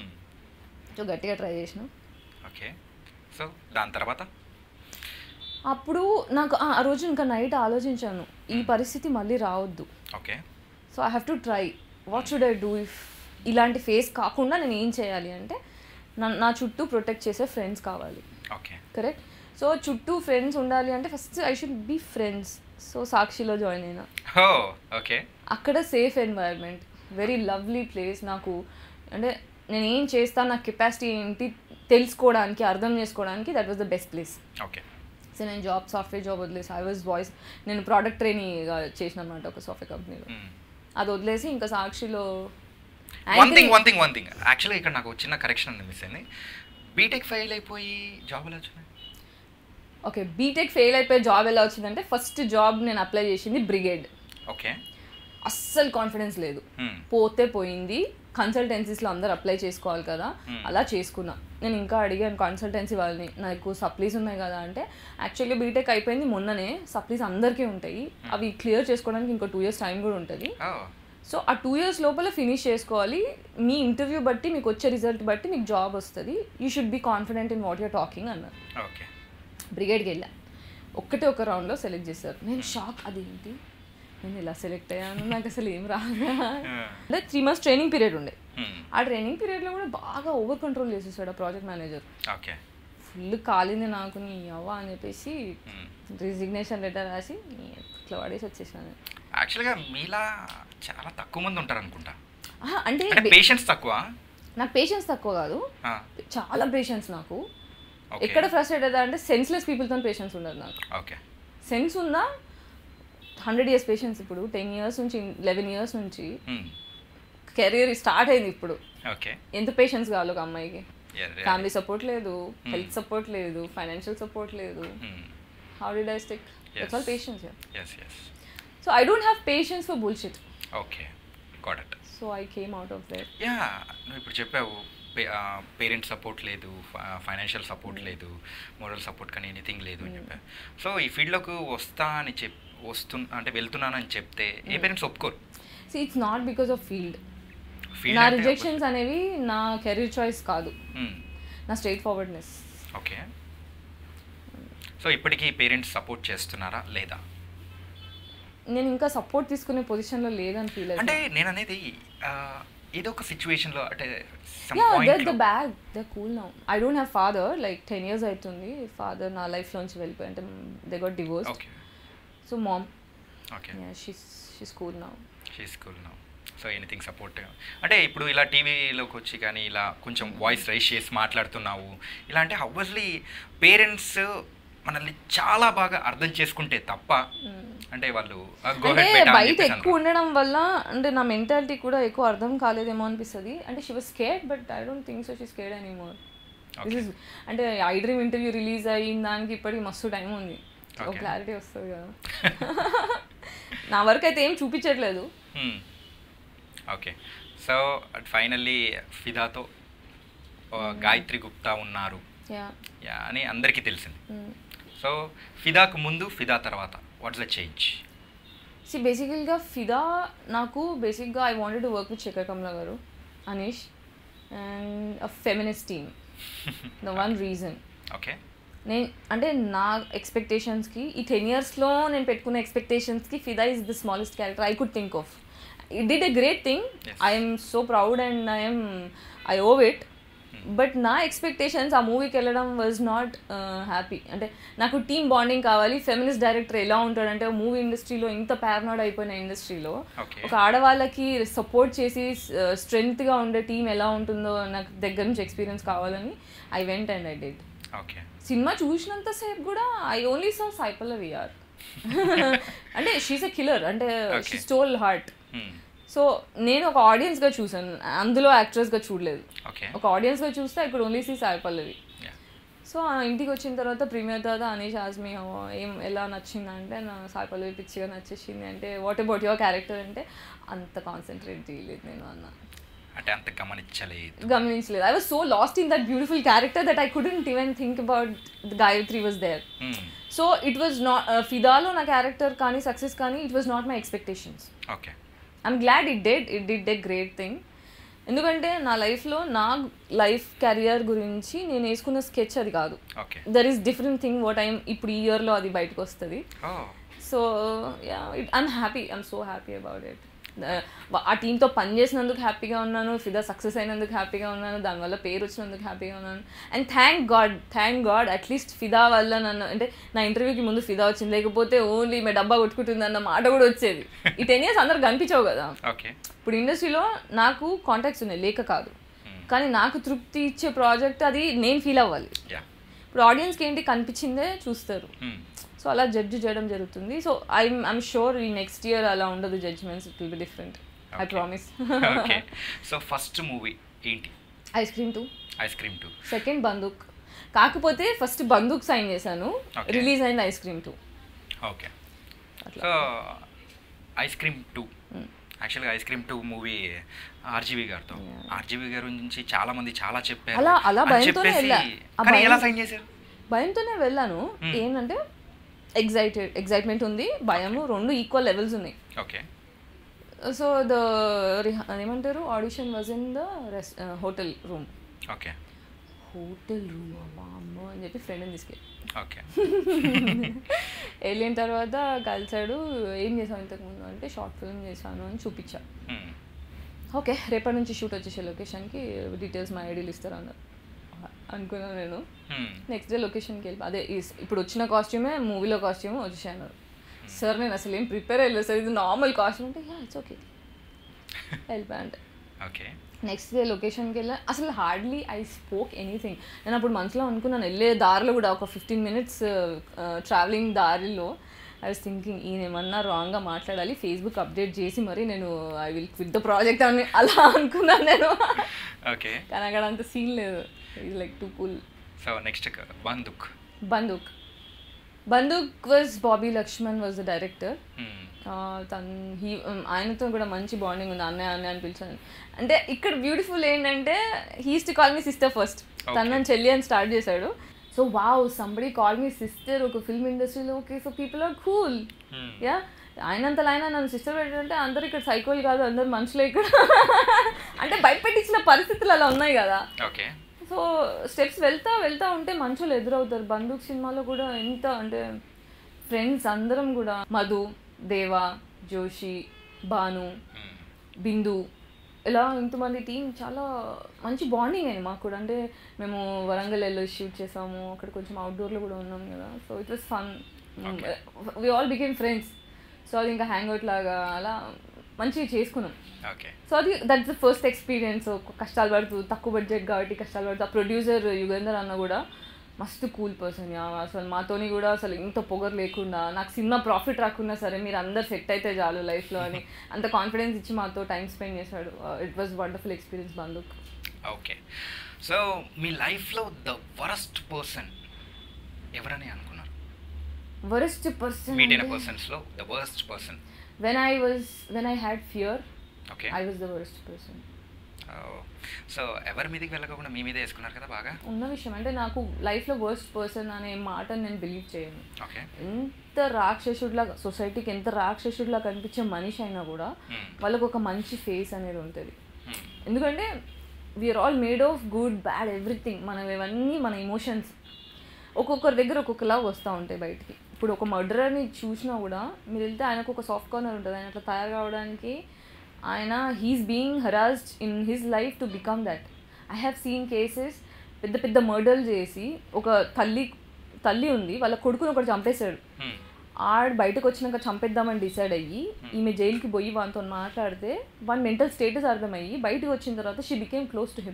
Speaker 2: సో గట్టిగా ట్రై చేసిన.
Speaker 1: ఓకే, సో దాని తర్వాత
Speaker 2: అప్పుడు నాకు ఆ రోజు ఇంకా నైట్ ఆలోచించాను, ఈ పరిస్థితి మళ్ళీ రావద్దు.
Speaker 1: Okay,
Speaker 2: so I have to try, what should I do if ఇలాంటి ఫేస్ కాకుండా నేను ఏం చేయాలి అంటే నా నా చుట్టూ ప్రొటెక్ట్ చేసే ఫ్రెండ్స్ కావాలి.
Speaker 1: Okay
Speaker 2: correct. సో చుట్టూ ఫ్రెండ్స్ ఉండాలి అంటే first I should be friends. So సాక్షిలో జాయిన్ అయినా.
Speaker 1: ఓకే, అక్కడ
Speaker 2: safe environment, very lovely place. నాకు అంటే నేను ఏం చేస్తాను, నా కెపాసిటీ ఏంటి తెలుసుకోవడానికి, అర్థం చేసుకోవడానికి that was the best place.
Speaker 1: Okay,
Speaker 2: so నేను జాబ్ సాఫ్ట్వేర్ జాబ్ వదిలేసి ఐ వాజ్ వాయిస్, నేను ప్రోడక్ట్ ట్రైనింగ్గా చేసిన అనమాట ఒక సాఫ్ట్వేర్ కంపెనీలో. అది వదిలేసి ఇంకా సాక్షిలో
Speaker 1: one thing one thing one thing యాక్చువల్గా ఇక్కడ నాకు చిన్న కరెక్షన్ అండి మిస్ అయింది. బీటెక్ ఫెయిల్ అయిపోయి జాబ్ ఎలా వచ్చింది?
Speaker 2: ఓకే, బీటెక్ ఫెయిల్ అయిపోయి జాబ్ ఎలా వచ్చిందంటే ఫస్ట్ జాబ్ నేను అప్లై చేసింది బ్రిగేడ్.
Speaker 1: ఓకే,
Speaker 2: అస్సలు కాన్ఫిడెన్స్ లేదు, పోతే పోయింది, కన్సల్టెన్సీస్లో అందరు అప్లై చేసుకోవాలి కదా, అలా చేసుకున్నా. నేను ఇంకా అడిగాను కన్సల్టెన్సీ వాళ్ళని, నాకు సప్లీస్ ఉన్నాయి కదా అంటే, యాక్చువల్లీ బీటెక్ అయిపోయింది మొన్ననే, సప్లీస్ అందరికీ ఉంటాయి, అవి క్లియర్ చేసుకోవడానికి ఇంకో టూ ఇయర్స్ టైం కూడా ఉంటుంది. సో ఆ టూ ఇయర్స్ లోపల ఫినిష్ చేసుకోవాలి, మీ ఇంటర్వ్యూ బట్టి మీకు వచ్చే రిజల్ట్ బట్టి మీకు జాబ్ వస్తుంది, you should be confident in what you're talking అన్నారు.
Speaker 1: ఓకే.
Speaker 2: బ్రిగేడ్కి వెళ్ళా, ఒక్కటే ఒక రౌండ్లో సెలెక్ట్ చేశారు. నేను షాక్, అదేంటి నేను ఇలా సెలెక్ట్ అయ్యాను, నాకు అసలు ఏం రాదా. అంటే త్రీ మంత్స్ ట్రైనింగ్ పీరియడ్ ఉండే, ఆ ట్రైనింగ్ పీరియడ్లో కూడా బాగా ఓవర్ కంట్రోల్ చేసేసాడు ఆ ప్రాజెక్ట్ మేనేజర్.
Speaker 1: ఓకే.
Speaker 2: ఫుల్ కాలింది నాకు, నీ అవ్వ అని చెప్పేసి రిజిగ్నేషన్ లెటర్ రాసి ఇట్లా పడేసి వచ్చేసాను.
Speaker 1: యాక్చువల్గా మీలా చాలా తక్కువ మంది ఉంటారు అనుకుంటా.
Speaker 2: అంటే
Speaker 1: పేషెన్స్ తక్కువ?
Speaker 2: నాకు పేషెన్స్ తక్కువ కాదు, చాలా పేషెన్స్ నాకు. ఎక్కడ ఫ్రస్ట్రేట్ అవుతా అంటే సెన్స్లెస్ పీపుల్తో పేషెన్స్ ఉండదు నాకు.
Speaker 1: ఓకే.
Speaker 2: సెన్స్ ఉందా, హండ్రెడ్ ఇయర్స్ పేషెన్స్. ఇప్పుడు టెన్ ఇయర్స్ నుంచి లెవెన్ ఇయర్స్ నుంచి కెరీర్ స్టార్ట్ అయింది ఇప్పుడు.
Speaker 1: ఓకే.
Speaker 2: ఎంత పేషెన్స్ కావాలి ఒక అమ్మాయికి? ఫ్యామిలీ సపోర్ట్ లేదు, హెల్త్ సపోర్ట్ లేదు, ఫైనాన్షియల్ సపోర్ట్ లేదు. How did I stick? That's all patience.
Speaker 1: yes yes
Speaker 2: so I don't have patience for bullshit.
Speaker 1: okay, got it.
Speaker 2: so I came out of there.
Speaker 1: yeah నువ్వు ఇప్పుడు చెప్పావు parents support లేదు, financial support లేదు, moral support కానీ anything లేదు అని చెప్పావు. So ఈ ఫీల్డ్లోకి వస్తా అని చెప్ వస్తు అంటే వెళ్తున్నానని చెప్తే ఏ పేరెంట్స్ ఒప్పుకోరు.
Speaker 2: see it's not because of field. నా రిజెక్షన్స్ అనేవి నా కెరీర్ చాయిస్ కాదు, నా స్ట్రైట్ ఫార్వర్డ్నెస్.
Speaker 1: ఓకే. సో ఇప్పటికీ పేరెంట్స్ సపోర్ట్ చేస్తున్నారా లేదా?
Speaker 2: నేను ఇంకా సపోర్ట్ తీసుకునే పొజిషన్లో లేదని ఫీల్ అవుతుంది.
Speaker 1: అంటే నేను అనేది ఏదో ఒక సిచ్యువేషన్లో అంటే
Speaker 2: the bag the cool now. I don't have father, like ten years అవుతుంది ఫాదర్ నా లైఫ్లోంచి వెళ్ళిపోయి, అంటే they got divorce. So mom
Speaker 1: okay
Speaker 2: she's she's cool now.
Speaker 1: She's cool now. So anything support అంటే ఇప్పుడు ఇలా టీవీలోకి వచ్చి కానీ ఇలా కొంచెం వాయిస్ రైజ్ చేసి మాట్లాడుతున్నావు ఇలా అంటే ఆబ్వియస్లీ పేరెంట్స్ మనల్ని చాలా బాగా అర్థం చేసుకుంటే తప్ప అంటే వాళ్ళు
Speaker 2: బయట ఎక్కువ ఉండడం వల్ల అంటే నా మెంటాలిటీ కూడా ఎక్కువ అర్థం కాలేదేమో అనిపిస్తుంది. అంటే she was scared but I don't think so she scared anymore. అంటే ఐ డ్రీమ్ ఇంటర్వ్యూ రిలీజ్ అయిన దానికి ఇప్పటికి మస్తు టైం ఉంది, ఒక క్లారిటీ వస్తుంది కదా. నా వరకు అయితే ఏం చూపించట్లేదు.
Speaker 1: ఓకే. సో ఫైనల్లీ ఫిదాతో గాయత్రి గుప్తా ఉన్నారు అని అందరికీ తెలిసింది. సో ఫిదాకు ముందు ఫిదా తర్వాత వాట్స్ ద చేంజ్?
Speaker 2: సి బేసికల్గా ఫిదా నాకు బేసిక్గా I wanted to work with Shekhar Kammula garu, Aneesh and a feminist team. The one reason
Speaker 1: okay
Speaker 2: నేను అంటే నా ఎక్స్పెక్టేషన్స్కి ఈ టెన్ ఇయర్స్లో నేను పెట్టుకున్న ఎక్స్పెక్టేషన్స్కి Fidaa is the smallest character I could think of. It did a great thing, I'm so proud and I'm I owe it. But నా expectations ఆ మూవీకి వెళ్ళడం వాజ్ నాట్ హ్యాపీ. అంటే నాకు టీమ్ బాండింగ్ కావాలి, ఫెమినిస్ట్ డైరెక్టర్ ఎలా ఉంటాడంటే మూవీ ఇండస్ట్రీలో ఇంత ప్యారనాడ్ అయిపోయిన ఇండస్ట్రీలో ఒక ఆడవాళ్ళకి సపోర్ట్ చేసి స్ట్రెంగ్త్గా ఉండే టీం ఎలా ఉంటుందో నాకు దగ్గర నుంచి ఎక్స్పీరియన్స్ కావాలని I went and I did. Cinema చూసినంతసేపు కూడా I only saw Sai Pallavi యార్. అంటే షీస్ ఎ కిల్లర్, అంటే షీ స్టోల్ హార్ట్. సో నేను ఒక ఆడియన్స్గా చూసాను, అందులో యాక్ట్రెస్గా చూడలేదు. ఒక ఆడియన్స్గా చూస్తే I could only see Sai Pallavi. So ఇంటికి వచ్చిన తర్వాత ప్రీమియర్ తర్వాత అనీష్ ఆస్క్ మీ ఏం ఎలా నచ్చింది అంటే నా సాయి పల్లవి పిచ్చిగా నచ్చేసింది. అంటే వాట్ అబౌట్ యువర్ క్యారెక్టర్ అంటే అంత కాన్సన్ట్రేట్ చేయలేదు నేను అన్న,
Speaker 1: అంటే అంత గమనించలేదు
Speaker 2: గమనించలేదు I was so lost in that beautiful character that I couldn't even think about the Gayatri was there. So it was not ఫిదాలో నా క్యారెక్టర్ కానీ సక్సెస్ కానీ it was not my expectations.
Speaker 1: Okay.
Speaker 2: I'm glad it did it did a great thing. ఎందుకంటే నా లైఫ్లో నా life career గురించి నేను వేసుకున్న స్కెచ్ అది కాదు. There is different thing what I'm ఇప్పుడు ఈ ఇయర్లో అది బయటకు వస్తుంది. So yeah it I'm happy, I'm so happy about it. ఆ టీంతో పనిచేసినందుకు హ్యాపీగా ఉన్నాను, ఫిదా సక్సెస్ అయినందుకు హ్యాపీగా ఉన్నాను, దానివల్ల పేరు వచ్చినందుకు హ్యాపీగా ఉన్నాను. And thank god thank god at least Fidaa వల్ల నన్ను అంటే నా ఇంటర్వ్యూకి ముందు ఫిదా వచ్చింది, లేకపోతే ఓన్లీ మీ డబ్బా కొట్టుకుంటుంది అన్న మాట కూడా వచ్చేది. ఈ టెన్ ఇయర్స్ అందరు కనిపించవు కదా. ఇప్పుడు ఇండస్ట్రీలో నాకు కాంటాక్ట్స్ ఉన్నాయి లేక కాదు, కానీ నాకు తృప్తి ఇచ్చే ప్రాజెక్ట్ అది నేను ఫీల్ అవ్వాలి. ఇప్పుడు ఆడియన్స్కి ఏంటి కనిపించిందే చూస్తారు, సో అలా జడ్జ్ చేయడం జరుగుతుంది. సో ఐఎమ్ ఐఎమ్ షూర్ ఈ నెక్స్ట్ ఇయర్ అలా ఉండదు judgements, it will be different, I promise.
Speaker 1: Okay. So first movie ఏంటి?
Speaker 2: Ice cream two.
Speaker 1: Ice cream two.
Speaker 2: Second Bandook, కాకపోతే ఫస్ట్ బందూక్ సైన్ చేశాను, రిలీజ్ అయింది ice cream two.
Speaker 1: Okay. So ice cream two యాక్చువల్గా ice cream two movie RGV గారితో ఆర్జీవి గారి నుంచి చాలా మంది చాలా చెప్పారు
Speaker 2: అలా అలా
Speaker 1: అని
Speaker 2: భయంతోనే
Speaker 1: చెప్పేసి,
Speaker 2: వెళ్ళా. ఆ
Speaker 1: కానీ
Speaker 2: భయం-
Speaker 1: ఎలా సైన్ చేశారు?
Speaker 2: భయంతోనే వెళ్ళాను. ఏంటంటే ఎగ్జైటెడ్ ఎగ్జైట్మెంట్ ఉంది, భయము, రెండు ఈక్వల్ లెవెల్స్ ఉన్నాయి.
Speaker 1: ఓకే.
Speaker 2: సో ద ఏమంటారు ఆడిషన్ వాజ్ ఇన్ ద రెస్ hotel room.
Speaker 1: Okay.
Speaker 2: Hotel room అమ్మో అని చెప్పి ఫ్రెండ్ని తీసుకెళ్ళి
Speaker 1: ఓకే.
Speaker 2: వెళ్ళిన తర్వాత కలిసాడు. ఏం చేసావు ఇంతకుముందు అంటే షార్ట్ ఫిల్మ్ చేశాను అని చూపించా. ఓకే, రేపటి నుంచి షూట్ వచ్చేసే లొకేషన్కి డీటెయిల్స్ మా ఐడీలు ఇస్తారు అన్నారు. అనుకున్నాను నేను. నెక్స్ట్ డే లొకేషన్కి వెళ్ళి అదే ఇప్పుడు వచ్చిన కాస్ట్యూమే మూవీలో కాస్ట్యూమే వచ్చేసాను. సార్ నేను అసలు ఏం ప్రిపేర్ అయ్యలేదు సార్, ఇది నార్మల్ కాస్ట్యూమ్ అంటే యా ఇట్స్ ఓకే వెళ్ళిపోయా అంటే.
Speaker 1: ఓకే. నెక్స్ట్
Speaker 2: డే లొకేషన్కి వెళ్ళా. అసలు హార్డ్లీ ఐ స్పోక్ ఎనీథింగ్. నేను అప్పుడు మనసులో అనుకున్నాను, వెళ్ళే దారిలో కూడా ఒక ఫిఫ్టీన్ మినిట్స్ ట్రావెలింగ్ దారిలో ఐ వాస్ థింకింగ్ ఈయన ఏమన్నా రాంగ్గా మాట్లాడాలి, ఫేస్బుక్ అప్డేట్ చేసి మరి నేను I will quit the project అని అలా అనుకున్నాను నేను.
Speaker 1: ఓకే.
Speaker 2: కానీ అక్కడ అంత సీన్ లేదు. ఇది like too cool.
Speaker 1: So next Bandook.
Speaker 2: Bandook Bandook was Bobby Lakshman was the director. తను హీ ఆయనతో కూడా మంచి బాండింగ్ ఉంది. అన్నయ్య అన్నయ్య అని పిలిచాను. అంటే ఇక్కడ బ్యూటిఫుల్ ఏంటంటే he's to call me sister first. తను చెల్లి అని స్టార్ట్ చేశాడు. So wow somebody call me sister ఒక ఫిల్మ్ ఇండస్ట్రీలో. Okay so people are cool. Yeah ఆయనంతలో ఆయన నన్ను సిస్టర్ పెట్టారంటే అందరు ఇక్కడ సైకోలు కాదు, అందరు మనుషులే ఇక్కడ. అంటే బయట పెట్టించిన పరిస్థితులు అలా ఉన్నాయి కదా.
Speaker 1: ఓకే.
Speaker 2: సో స్టెప్స్ వెళ్తా వెళ్తా ఉంటే మనుషులు ఎదురవుతారు. బందూక్ సినిమాలో కూడా ఎంత అంటే ఫ్రెండ్స్ అందరం కూడా మధు, దేవా, జోషి, భాను, బిందు ఇలా ఇంతమంది టీం చాలా మంచి బాండింగ్ అయింది మాకు కూడా. అంటే మేము వరంగల్ వెళ్ళి షూట్ చేసాము, అక్కడ కొంచెం అవుట్డోర్లో కూడా ఉన్నాం కదా. So it was fun. We all became friends. So అది ఇంకా హ్యాంగ్ అవుట్ లాగా అలా మంచిగా చేసుకున్నాం. సో అది దట్స్ ద ఫస్ట్ ఎక్స్పీరియన్స్. కష్టాలు పడుతూ తక్కువ బడ్జెట్ కాబట్టి కష్టాలు పడుతూ. ఆ ప్రొడ్యూసర్ యుగేందర్ అన్న కూడా మస్తు కూల్ పర్సన్. అసలు మాతోని కూడా అసలు ఇంత పొగరు లేకుండా నాకు సినిమా ప్రాఫిట్ రాకున్నా సరే మీరు అందరు సెట్ అయితే చాలు లైఫ్లో అని అంత కాన్ఫిడెన్స్ ఇచ్చి మాతో టైం స్పెండ్ చేశాడు. It was wonderful experience Bandook.
Speaker 1: Okay. So మీ లైఫ్లో ద వరస్ట్ పర్సన్ ఎవరని అనుకున్నారు?
Speaker 2: వరస్ట్ పర్సన్
Speaker 1: మీట్ అయిన పర్సన్స్లో the worst person.
Speaker 2: When I was when I had fear
Speaker 1: okay
Speaker 2: I was the worst person.
Speaker 1: So ఎవరి మీదకి వెళ్ళకుండా మీ మీద వేసుకున్నారు కదా బాగా
Speaker 2: ఉన్న విషయం. అంటే నాకు లైఫ్లో వర్స్ట్ పర్సన్ అనే మాటను నేను బిలీవ్ చేయను.
Speaker 1: ఓకే.
Speaker 2: ఎంత రాక్షసుడిలా సొసైటీకి ఎంత రాక్షసుడిలా కనిపించే మనిషి అయినా కూడా వాళ్ళకు ఒక మంచి ఫేస్ అనేది ఉంటుంది. ఎందుకంటే we are all made of good bad everything. మనం ఇవన్నీ మన ఎమోషన్స్ ఒక్కొక్కరి దగ్గర ఒక్కొక్కలా వస్తూ ఉంటాయి బయటికి. ఇప్పుడు ఒక మర్డరర్ని చూసినా కూడా మీరు వెళ్తే ఆయనకు ఒక సాఫ్ట్ కార్నర్ ఉంటుంది. ఆయన అట్లా తయారు కావడానికి ఆయన he's being harassed in his life to become that. I have seen cases పెద్ద పెద్ద మర్డర్లు చేసి ఒక తల్లి తల్లి ఉంది వాళ్ళ కొడుకుని ఒకటి చంపేశాడు. ఆడు బయటకు వచ్చినాక చంపేద్దామని డిసైడ్ అయ్యి ఈమె జైలుకి పోయి వానితో మాట్లాడితే వాని మెంటల్ స్టేటస్ అర్థమయ్యి బయటకు వచ్చిన తర్వాత she became close to him.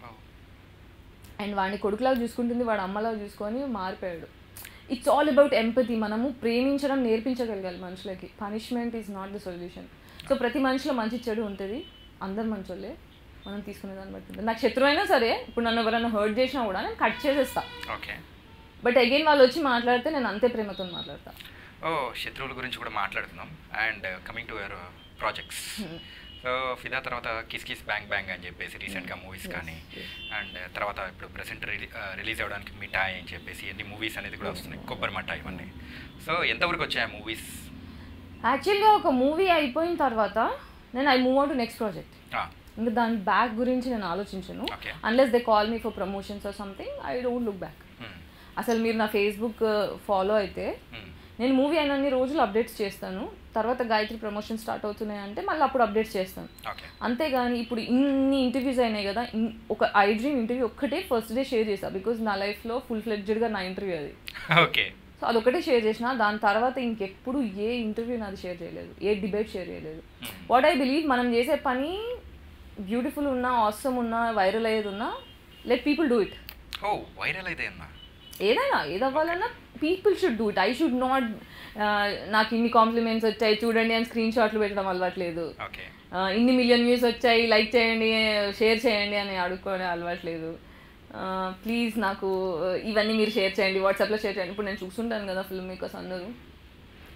Speaker 2: And వాడిని కొడుకులాగా చూసుకుంటుంది, వాడు అమ్మలాగా చూసుకొని మారిపోయాడు. It's all about empathy. మనము ప్రేమించడం నేర్పించగలగాలి మనుషులకి. Punishment is not the solution. So ప్రతి మనిషిలో మంచి చెడు ఉంటుంది. అందరు మంచోళ్ళే, మనం తీసుకునే దాన్ని బట్టి ఉంటుంది. నాకు శత్రువు అయినా సరే ఇప్పుడు నన్ను ఎవరైనా హర్ట్ చేసినా కూడా నేను కట్ చేసేస్తా.
Speaker 1: ఓకే.
Speaker 2: బట్ అగైన్ వాళ్ళు వచ్చి మాట్లాడితే నేను అంతే ప్రేమతో మాట్లాడతా.
Speaker 1: ఓ శత్రువుల గురించి కూడా మాట్లాడుతున్నాం. And coming to your projects. So Fidaa తర్వాత కిస్ కిస్ బ్యాంగ్ బ్యాంగ్ అని చెప్పేసి రీసెంట్గా మూవీస్ కానీ అండ్ తర్వాత ఇప్పుడు ప్రెసెంట్ రిలీజ్ అవ్వడానికి మిఠాయి అని చెప్పేసి ఎన్ని మూవీస్ అనేది కూడా వస్తున్నాయి, కొబ్బరి మఠాయి ఇవన్నీ. సో ఎంతవరకు వచ్చాయి మూవీస్?
Speaker 2: యాక్చువల్గా ఒక మూవీ అయిపోయిన తర్వాత నేను I move on to next project. ఇంకా దాని బ్యాక్ గురించి నేను ఆలోచించను. Unless they call me for promotions or something I don't look back. అసలు మీరు నా ఫేస్బుక్ ఫాలో అయితే నేను మూవీ అయినన్ని రోజులు అప్డేట్స్ చేస్తాను. తర్వాత గాయత్రి ప్రమోషన్ స్టార్ట్ అవుతున్నాయి అంటే మళ్ళీ అప్పుడు అప్డేట్స్ చేస్తాను. అంతేగాని ఇప్పుడు ఇన్ని ఇంటర్వ్యూస్ అయినాయి కదా, ఒక ఐ డ్రీమ్ ఇంటర్వ్యూ ఒక్కటే ఫస్ట్ డే షేర్ చేస్తాను. బికాజ్ నా లైఫ్లో ఫుల్ ఫ్లెడ్జ్డ్గా నా ఇంటర్వ్యూ అది.
Speaker 1: ఓకే.
Speaker 2: సో అదొకటే షేర్ చేసిన. దాని తర్వాత ఇంకెప్పుడు ఏ ఇంటర్వ్యూ నాది షేర్ చేయలేదు, ఏ డిబేట్ షేర్ చేయలేదు. వాట్ ఐ బిలీవ్ మనం చేసే పని బ్యూటిఫుల్ ఉన్నా, ఆసమ్ ఉన్నా, వైరల్ అయ్యేది ఉన్నా, let people do it.
Speaker 1: Oh viral అయితే అన్నా
Speaker 2: ఏదైనా ఏదవ్వాలన్నా people should do it. I should not నాకు ఇన్ని కాంప్లిమెంట్స్ వచ్చాయి చూడండి అని స్క్రీన్ షాట్లు పెట్టడం అలవాట్లేదు. ఇన్ని మిలియన్ వ్యూస్ వచ్చాయి లైక్ చేయండి షేర్ చేయండి అని అడుక్కోవడం అలవాట్లేదు. ప్లీజ్ నాకు ఇవన్నీ మీరు షేర్ చేయండి, వాట్సాప్లో షేర్ చేయండి. ఇప్పుడు నేను చూస్తుంటాను కదా ఫిల్మ్ మేకర్స్ అందరూ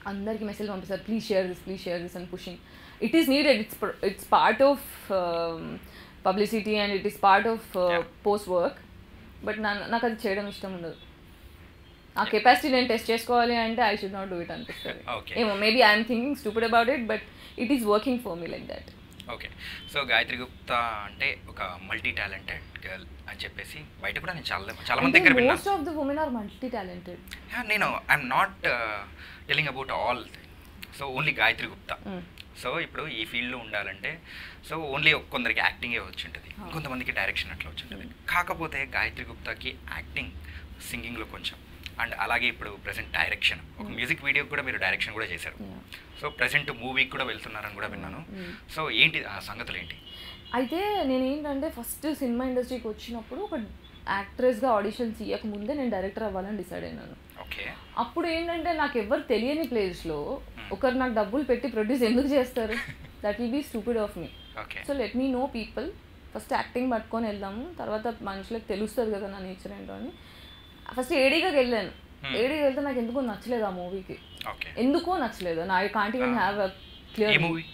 Speaker 2: అందరికి మెసేజ్ పంపిస్తారు, please share this please share this and pushing. It is needed, it's it's part of publicity and it is part of post work. But నా నాకు అది చేయడం ఇష్టం ఉండదు. ఆ కెపాసిటీ నేను టెస్ట్ చేసుకోవాలి అంటే I should not do it అనిపిస్తుంది. ఏమో maybe I'm thinking stupid about it, but it is working for me like that.
Speaker 1: Okay. So Gayatri Gupta అంటే ఒక మల్టీ టాలెంటెడ్ గర్ల్ అని చెప్పేసి బయట కూడా నేను చాలా చాలా మంది దగ్గర విన్నాను.
Speaker 2: Most of the women are multi talented.
Speaker 1: నేను I'm not telling about all, so only Gayatri Gupta. So ఇప్పుడు ఈ ఫీల్డ్లో ఉండాలంటే సో ఓన్లీ కొందరికి యాక్టింగే వచ్చి ఉంటుంది, కొంతమందికి డైరెక్షన్ అట్లా వచ్చి ఉంటుంది. కాకపోతే గాయత్రి గుప్తాకి యాక్టింగ్, సింగింగ్లో కొంచెం, అండ్ అలాగే ఇప్పుడు ప్రజెంట్ డైరెక్షన్, ఒక మ్యూజిక్ వీడియోకి కూడా మీరు డైరెక్షన్ కూడా చేశారు. సో ప్రజెంట్ మూవీకి కూడా వెళ్తున్నారని కూడా విన్నాను. సో ఏంటి ఆ సంగతులు ఏంటి?
Speaker 2: అయితే నేను ఏంటంటే ఫస్ట్ సినిమా ఇండస్ట్రీకి వచ్చినప్పుడు ఒక యాక్ట్రెస్గా ఆడిషన్స్ ఇవ్వక ముందే నేను డైరెక్టర్ అవ్వాలని డిసైడ్ అయినాను.
Speaker 1: ఓకే.
Speaker 2: అప్పుడు ఏంటంటే నాకు ఎవరు తెలియని ప్లేస్లో ఒకరు నాకు డబ్బులు పెట్టి ప్రొడ్యూస్ ఎందుకు చేస్తారు? That will be stupid of me. So let me know people, first acting పట్టుకొని వెళ్దాము, తర్వాత మనుషులకు తెలుస్తుంది కదా నా నేచర్ ఏంటో అని. ఫస్ట్ ఏడీగా వెళ్ళాను. ఏడీగా వెళ్తే నాకు ఎందుకో నచ్చలేదు ఆ మూవీకి, ఎందుకో నచ్చలేదు. నా I can't even have a clear movie.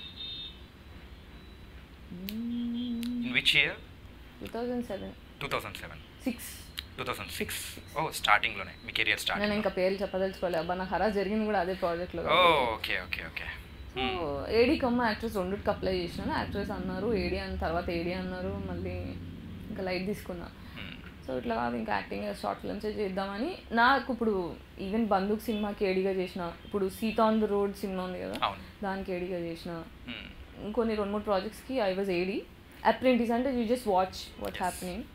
Speaker 1: In which year?
Speaker 2: Two thousand seven
Speaker 1: two thousand seven six two thousand six oh స్టార్టింగ్లోనే మీ కెరియర్ స్టార్ట్.
Speaker 2: నేను ఇంకా పేర్లు చెప్పదలుచుకోలేదు. అబ్బా నాకు హరాజ్ జరిగింది కూడా అదే ప్రాజెక్ట్లో.
Speaker 1: Okay okay okay.
Speaker 2: So AD కమ్మ యాక్ట్రెస్ రెండుకి అప్లై చేసినాను. యాక్ట్రెస్ అన్నారు, ఏడీ అన్న తర్వాత ఏడీ అన్నారు, మళ్ళీ ఇంకా లైట్ తీసుకున్నా. సో ఇట్లా కాదు ఇంకా యాక్టింగ్ షార్ట్ ఫిల్మ్సే చేద్దామని. నాకు ఇప్పుడు ఈవెన్ బందూక్ సినిమాకి ఏడీగా చేసిన, ఇప్పుడు సీత ఆన్ ద రోడ్ సినిమా ఉంది కదా దానికి ఏడీగా చేసిన, ఇంకొన్ని రెండు మూడు ప్రాజెక్ట్స్కి ఐ వాజ్ ఏడీ. అప్రెంటిస్ అంటే you just watch what happening.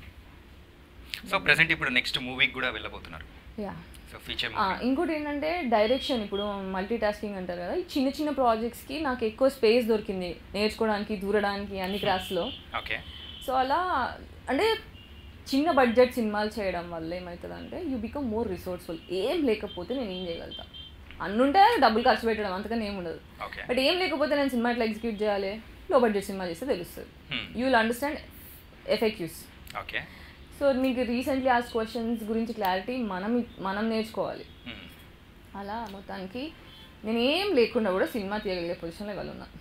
Speaker 1: So present ఇప్పుడు నెక్స్ట్ మూవీకి కూడా వెళ్ళబోతున్నారు.
Speaker 2: యా.
Speaker 1: సో ఫీచర్
Speaker 2: ఇంకోటి ఏంటంటే డైరెక్షన్, ఇప్పుడు మల్టీ టాస్కింగ్ అంటారు కదా, ఈ చిన్న చిన్న ప్రాజెక్ట్స్కి నాకు ఎక్కువ స్పేస్ దొరికింది నేర్చుకోవడానికి, దూరడానికి అన్ని క్రాస్లో.
Speaker 1: ఓకే.
Speaker 2: సో అలా అంటే చిన్న బడ్జెట్ సినిమాలు చేయడం వల్ల ఏమవుతుంది అంటే యూ బికమ్ మోర్ రిసోర్స్ఫుల్. ఏం లేకపోతే నేను ఏం చేయగలుగుతా, అన్నుంటే డబ్బులు ఖర్చు పెట్టడం అంతకని ఏమి ఉండదు. బట్ ఏం లేకపోతే నేను సినిమా ఎట్లా ఎగ్జిక్యూట్ చేయాలి, లో బడ్జెట్ సినిమా చేస్తే తెలుస్తుంది. You will understand effects.
Speaker 1: Okay.
Speaker 2: So మీకు రీసెంట్లీ ఆస్ క్వశ్చన్స్ గురించి క్లారిటీ మనం మనం నేర్చుకోవాలి. అలా మొత్తానికి నేను ఏం లేకుండా కూడా సినిమా తీయగలిగే పొజిషన్లో ఇవాళ ఉన్నా.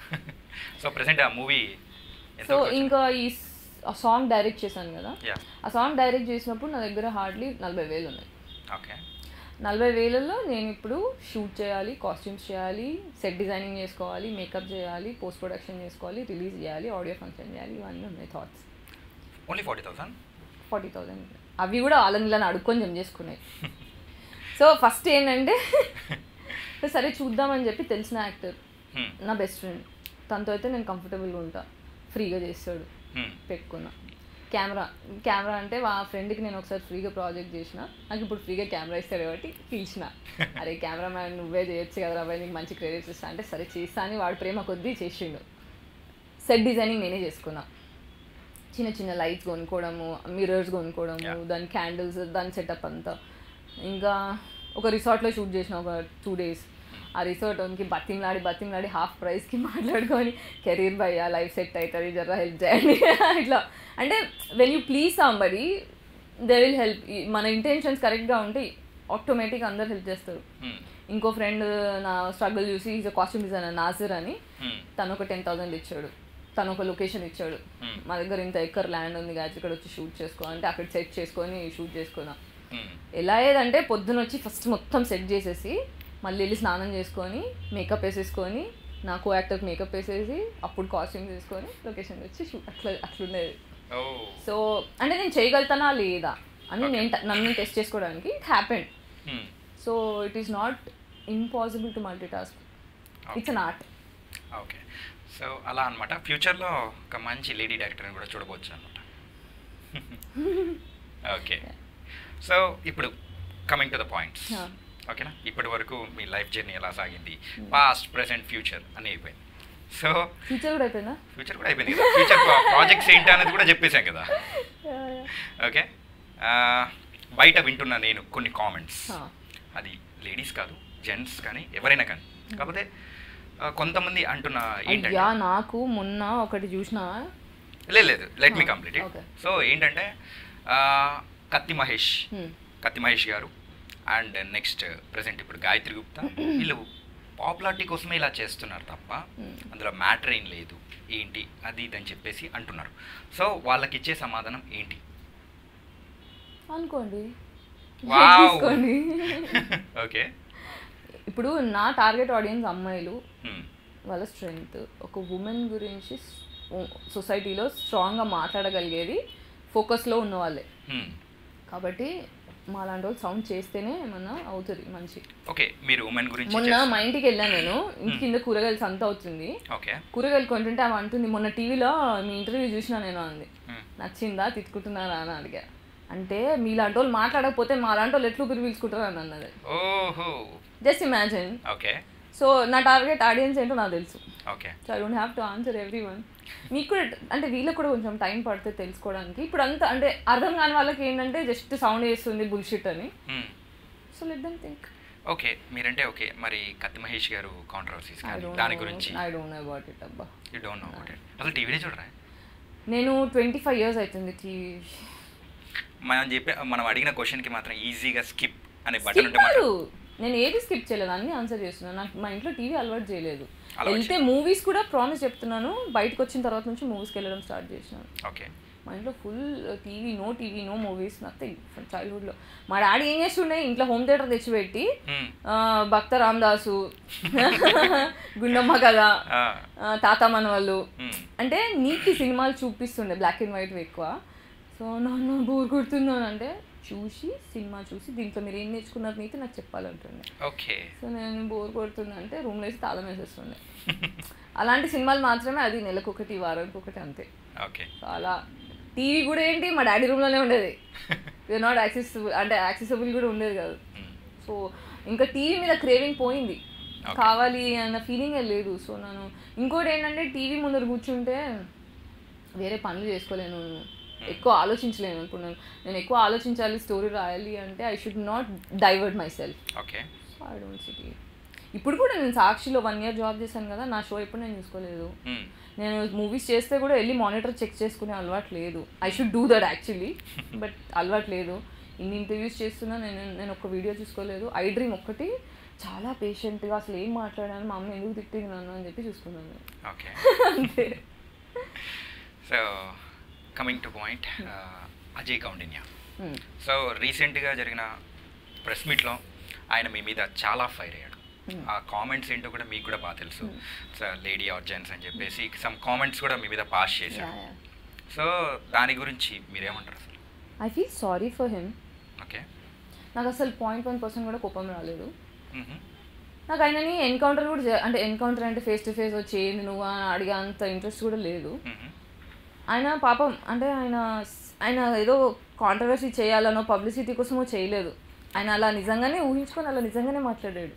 Speaker 1: సో ప్రెసెంట్ ఆ మూవీ,
Speaker 2: సో ఇంకా ఈ ఆ సాంగ్ డైరెక్ట్ చేశాను కదా, ఆ సాంగ్ డైరెక్ట్ చేసినప్పుడు నా దగ్గర హార్డ్లీ నలభై వేలు ఉన్నాయి.
Speaker 1: ఓకే.
Speaker 2: నలభై వేలలో నేను ఇప్పుడు షూట్ చేయాలి, కాస్ట్యూమ్స్ చేయాలి, సెట్ డిజైనింగ్ చేసుకోవాలి, మేకప్ చేయాలి, పోస్ట్ ప్రొడక్షన్ చేసుకోవాలి, రిలీజ్ చేయాలి, ఆడియో ఫంక్షన్ చేయాలి, ఇవన్నీ ఉన్నాయి thoughts.
Speaker 1: Only forty thousand
Speaker 2: forty thousand అవి కూడా వాళ్ళని అడుక్కొని జమ్ చేసుకున్నాయి. సో ఫస్ట్ ఏంటంటే సరే చూద్దామని చెప్పి తెలిసిన యాక్టర్ నా బెస్ట్ ఫ్రెండ్, తనతో అయితే నేను కంఫర్టబుల్గా ఉంటా, ఫ్రీగా చేస్తాడు, పెట్టుకున్నా. కెమెరా కెమెరా అంటే మా ఫ్రెండ్కి నేను ఒకసారి ఫ్రీగా ప్రాజెక్ట్ చేసిన, నాకు ఇప్పుడు ఫ్రీగా కెమెరా ఇస్తాడు కాబట్టి పిలిచిన, అరే కెమెరా మ్యాన్ నువ్వే చేయొచ్చు కదా అబ్బాయి, నీకు మంచి క్రెడిట్స్ ఇస్తా అంటే సరే చేస్తా అని వాడు ప్రేమ కొద్దీ చేసిండు. సెట్ డిజైనింగ్ నేనే చేసుకున్నా, చిన్న చిన్న లైట్స్ కొనుక్కోవడము, మిర్రర్స్ కొనుక్కోవడము, దాని క్యాండిల్స్, దాని సెటప్ అంతా. ఇంకా ఒక రిసార్ట్లో షూట్ చేసిన ఒక టూ డేస్. ఆ రిసార్ట్ ఓన్కి బతిమలాడి బతిమలాడి హాఫ్ ప్రైస్కి మాట్లాడుకొని కెరీర్ భయ్యా లైఫ్ సెట్ అవుతుంది జర హెల్ప్ చేయండి ఇట్లా. అంటే when you please somebody they will help. మన ఇంటెన్షన్స్ కరెక్ట్గా ఉంటే ఆటోమేటిక్గా అందరు హెల్ప్ చేస్తారు. ఇంకో ఫ్రెండ్ నా స్ట్రగుల్ చూసి ఈజ్ కాస్ట్యూమ్ డిజైనర్ నాజర్ అని, తను ఒక టెన్ థౌసండ్ ఇచ్చాడు, తను ఒక లొకేషన్ ఇచ్చాడు, మా దగ్గర ఇంత ఎక్కర్ ల్యాండ్ ఉంది గాయత్రి ఇక్కడ వచ్చి షూట్ చేసుకో అంటే అక్కడ సెట్ చేసుకొని షూట్ చేసుకున్నా. ఎలా ఏదంటే పొద్దున వచ్చి ఫస్ట్ మొత్తం సెట్ చేసేసి మళ్ళీ వెళ్ళి స్నానం చేసుకొని మేకప్ వేసేసుకొని నా కో యాక్టర్కి మేకప్ వేసేసి అప్పుడు కాస్ట్యూమ్స్ వేసుకొని లొకేషన్ వచ్చి షూట్ అట్లా అట్లుండేది. సో అంటే నేను చేయగలుగుతానా లేదా అని నేను నన్ను టెస్ట్ చేసుకోవడానికి it happened. So it is not impossible to multi task, it's an art.
Speaker 1: Okay. So అలా అనమాట. ఫ్యూచర్లో ఒక మంచి లేడీ డైరెక్టర్ని కూడా చూడవచ్చు అనమాట. ఓకే. సో ఇప్పుడు కమింగ్ టు ద పాయింట్స్, ఓకేనా? ఇప్పటి వరకు మీ లైఫ్ జర్నీ ఎలా సాగింది, పాస్ట్ ప్రెసెంట్ ఫ్యూచర్ అని అయిపోయింది. సో
Speaker 2: ఫ్యూచర్ కూడా అయిపోయిందా?
Speaker 1: ఫ్యూచర్ కూడా అయిపోయింది కదా, ఫ్యూచర్ ప్రాజెక్ట్స్ ఏంటి అనేది కూడా చెప్పేశాం కదా. ఓకే. బయట వింటున్నా నేను కొన్ని కామెంట్స్, అది లేడీస్ కాదు జెంట్స్ కానీ ఎవరైనా కానీ, కాకపోతే కొంతమంది అంటున్నా ఏంటంటే,
Speaker 2: నాకు మొన్న ఒకటి చూసిన,
Speaker 1: లేదు let me complete it. So ఏంటంటే కత్తి మహేష్ కత్తి మహేష్ గారు అండ్ నెక్స్ట్ ప్రజెంట్ ఇప్పుడు గాయత్రి గుప్తా వీళ్ళు పాపులారిటీ కోసమే ఇలా చేస్తున్నారు తప్ప అందులో మ్యాటర్ ఏం లేదు ఏంటి అది ఇది అని చెప్పేసి అంటున్నారు. సో వాళ్ళకి ఇచ్చే సమాధానం ఏంటి
Speaker 2: అనుకోండి.
Speaker 1: ఓకే,
Speaker 2: ఇప్పుడు నా టార్గెట్ ఆడియన్స్ అమ్మాయిలు, వాళ్ళ స్ట్రెంగ్త్, ఒక ఉమెన్ గురించి సొసైటీలో స్ట్రాంగ్గా మాట్లాడగలిగేది ఫోకస్లో ఉన్న వాళ్ళే. కాబట్టి మా లాంటి వాళ్ళు సౌండ్ చేస్తేనే ఏమన్నా అవుతుంది మంచి.
Speaker 1: ఓకే, మీరు ఉమెన్ గురించి
Speaker 2: మొన్న మా ఇంటికి వెళ్ళాను నేను, ఇంటి కింద కూరగాయలు సంత అవుతుంది, కూరగాయలు కొంటుంటే ఆమె అంటుంది మొన్న టీవీలో మీ ఇంటర్వ్యూ చూసినా నేను అంది, నచ్చిందా తిట్టుకుంటున్నారా అని అడిగా. అంటే మీలాంటి వాళ్ళు మాట్లాడకపోతే మా లాంటి వాళ్ళు ఎట్లు ఊపిరి పీల్చుకుంటారు అని అన్నది. Just imagine.
Speaker 1: ఓకే,
Speaker 2: సో నా టార్గెట్ ఆడియన్స్ ఏంటో నాకు తెలుసు.
Speaker 1: Okay,
Speaker 2: so I don't have to answer every one. మీకు కూడా అంటే వీళ్ళకి కూడా కొంచెం టైం పడితే తెలుసుకోవడానికి. ఇప్పుడు అంతా అంటే అర్థం కాని వాళ్ళకి ఏంటంటే జస్ట్ సౌండ్ చేస్తుంది బుల్షిట్ అని. So let them think.
Speaker 1: Okay, మీరంటే ఓకే. మరి కత్తి మహేష్ గారు కాంట్రవర్సీస్ దాని గురించి
Speaker 2: I don't know about it. అబ్బా,
Speaker 1: you don't know about it. అసలు టీవీనే చూడరా?
Speaker 2: నేను ట్వంటీ ఫైవ్ ఇయర్స్ అవుతుంది టీవీ.
Speaker 1: మనం చెప్పే మనం అడిగిన క్వశ్చన్కి మాత్రం ఈజీగా స్కిప్ అనే బటన్ ఉంటే
Speaker 2: నేను ఏది స్కిప్ చేయలేదు, అన్నీ ఆన్సర్ చేస్తున్నాను. నాకు మా ఇంట్లో టీవీ అలవాటు చేయలేదు. వెళ్తే మూవీస్ కూడా ప్రామిస్ చెప్తున్నాను, బయటకు వచ్చిన తర్వాత నుంచి మూవీస్కి వెళ్ళడం స్టార్ట్ చేసినాను.
Speaker 1: ఓకే,
Speaker 2: మా ఇంట్లో full TV, no TV, no movies, nothing. చైల్డ్హుడ్లో మా డాడీ ఏం చేస్తుండే, ఇంట్లో హోమ్ థియేటర్ తెచ్చిపెట్టి భక్త రామదాసు, గుండమ్మ కథ, తాత మనవాళ్ళు అంటే నీకు సినిమాలు చూపిస్తుండే, బ్లాక్ అండ్ వైట్ ఎక్కువ. సో నన్ను బోర్ కొడుతున్నాను అంటే చూసి సినిమా చూసి దీంట్లో మీరు ఏం నేర్చుకున్నారు నీతి నాకు చెప్పాలంటుండే.
Speaker 1: ఓకే, సో
Speaker 2: నేను బోర్ కొడుతున్నా అంటే రూమ్లో వేసి తాళం వేసేస్తుండే. అలాంటి సినిమాలు మాత్రమే, అది నెలకు ఒకటి వారానికి ఒకటి అంతే.
Speaker 1: ఓకే,
Speaker 2: సో అలా టీవీ కూడా ఏంటి మా డాడీ రూమ్లోనే ఉండేది, యూఆర్ నాట్ యాక్సెసిబుల్ అంటే యాక్సెసిబుల్ కూడా ఉండేది కాదు. సో ఇంకా టీవీ మీద క్రేవింగ్ పోయింది, కావాలి అన్న ఫీలింగే లేదు. సో నేను ఇంకోటి ఏంటంటే టీవీ ముందర కూర్చుంటే వేరే పనులు చేసుకోలేను, ఎక్కువ ఆలోచించలేను. ఇప్పుడు నేను నేను ఎక్కువ ఆలోచించాలి, స్టోరీ రాయాలి అంటే I should not divert myself.
Speaker 1: Okay,
Speaker 2: so I don't see TV. ఇప్పుడు కూడా నేను సాక్షిలో వన్ ఇయర్ జాబ్ చేశాను కదా, నా షో ఎప్పుడు నేను చూసుకోలేదు. నేను మూవీస్ చేస్తే కూడా వెళ్ళి మానిటర్ చెక్ చేసుకునే అలవాటు లేదు. I should do that actually, but అలవాటు లేదు. ఇన్ని ఇంటర్వ్యూస్ చేస్తున్నా నేను నేను ఒక వీడియో చూసుకోలేదు. ఐ డ్రీమ్ ఒక్కటి చాలా పేషెంట్గా అసలు ఏం మాట్లాడాను, మా అమ్మ ఎందుకు తిట్టింది నన్ను అని చెప్పి చూసుకున్నాను.
Speaker 1: ఓకే,
Speaker 2: అంతే.
Speaker 1: So coming to point, Ajay Kaundinya. So రీసెంట్గా జరిగిన ప్రెస్ మీట్లో ఆయన మీ మీద చాలా ఫైర్ అయ్యాడు. ఆ కామెంట్స్ ఏంటో కూడా మీకు కూడా బాగా తెలుసు. సో లేడీ ఆర్జన్స్ అని చెప్పేసి సమ్ కామెంట్స్ కూడా మీ మీద పాస్ చేశాడు. సో దాని గురించి మీరేమంటారు అసలు?
Speaker 2: I feel sorry for him.
Speaker 1: Okay,
Speaker 2: నాకు అసలు పాయింట్ వన్ పర్సెంట్ కూడా కోపం రాలేదు. నాకు ఆయనని ఎన్కౌంటర్ కూడా అంటే ఎన్కౌంటర్ అంటే ఫేస్ టు ఫేస్ వచ్చి ఏంది నువ్వు అని అడిగే అంత ఇంట్రెస్ట్ కూడా లేదు. ఆయన పాపం అంటే ఆయన ఆయన ఏదో కాంట్రవర్సీ చేయాలనో పబ్లిసిటీ కోసమో చేయలేదు. ఆయన అలా నిజంగానే ఊహించుకొని అలా నిజంగానే మాట్లాడాడు.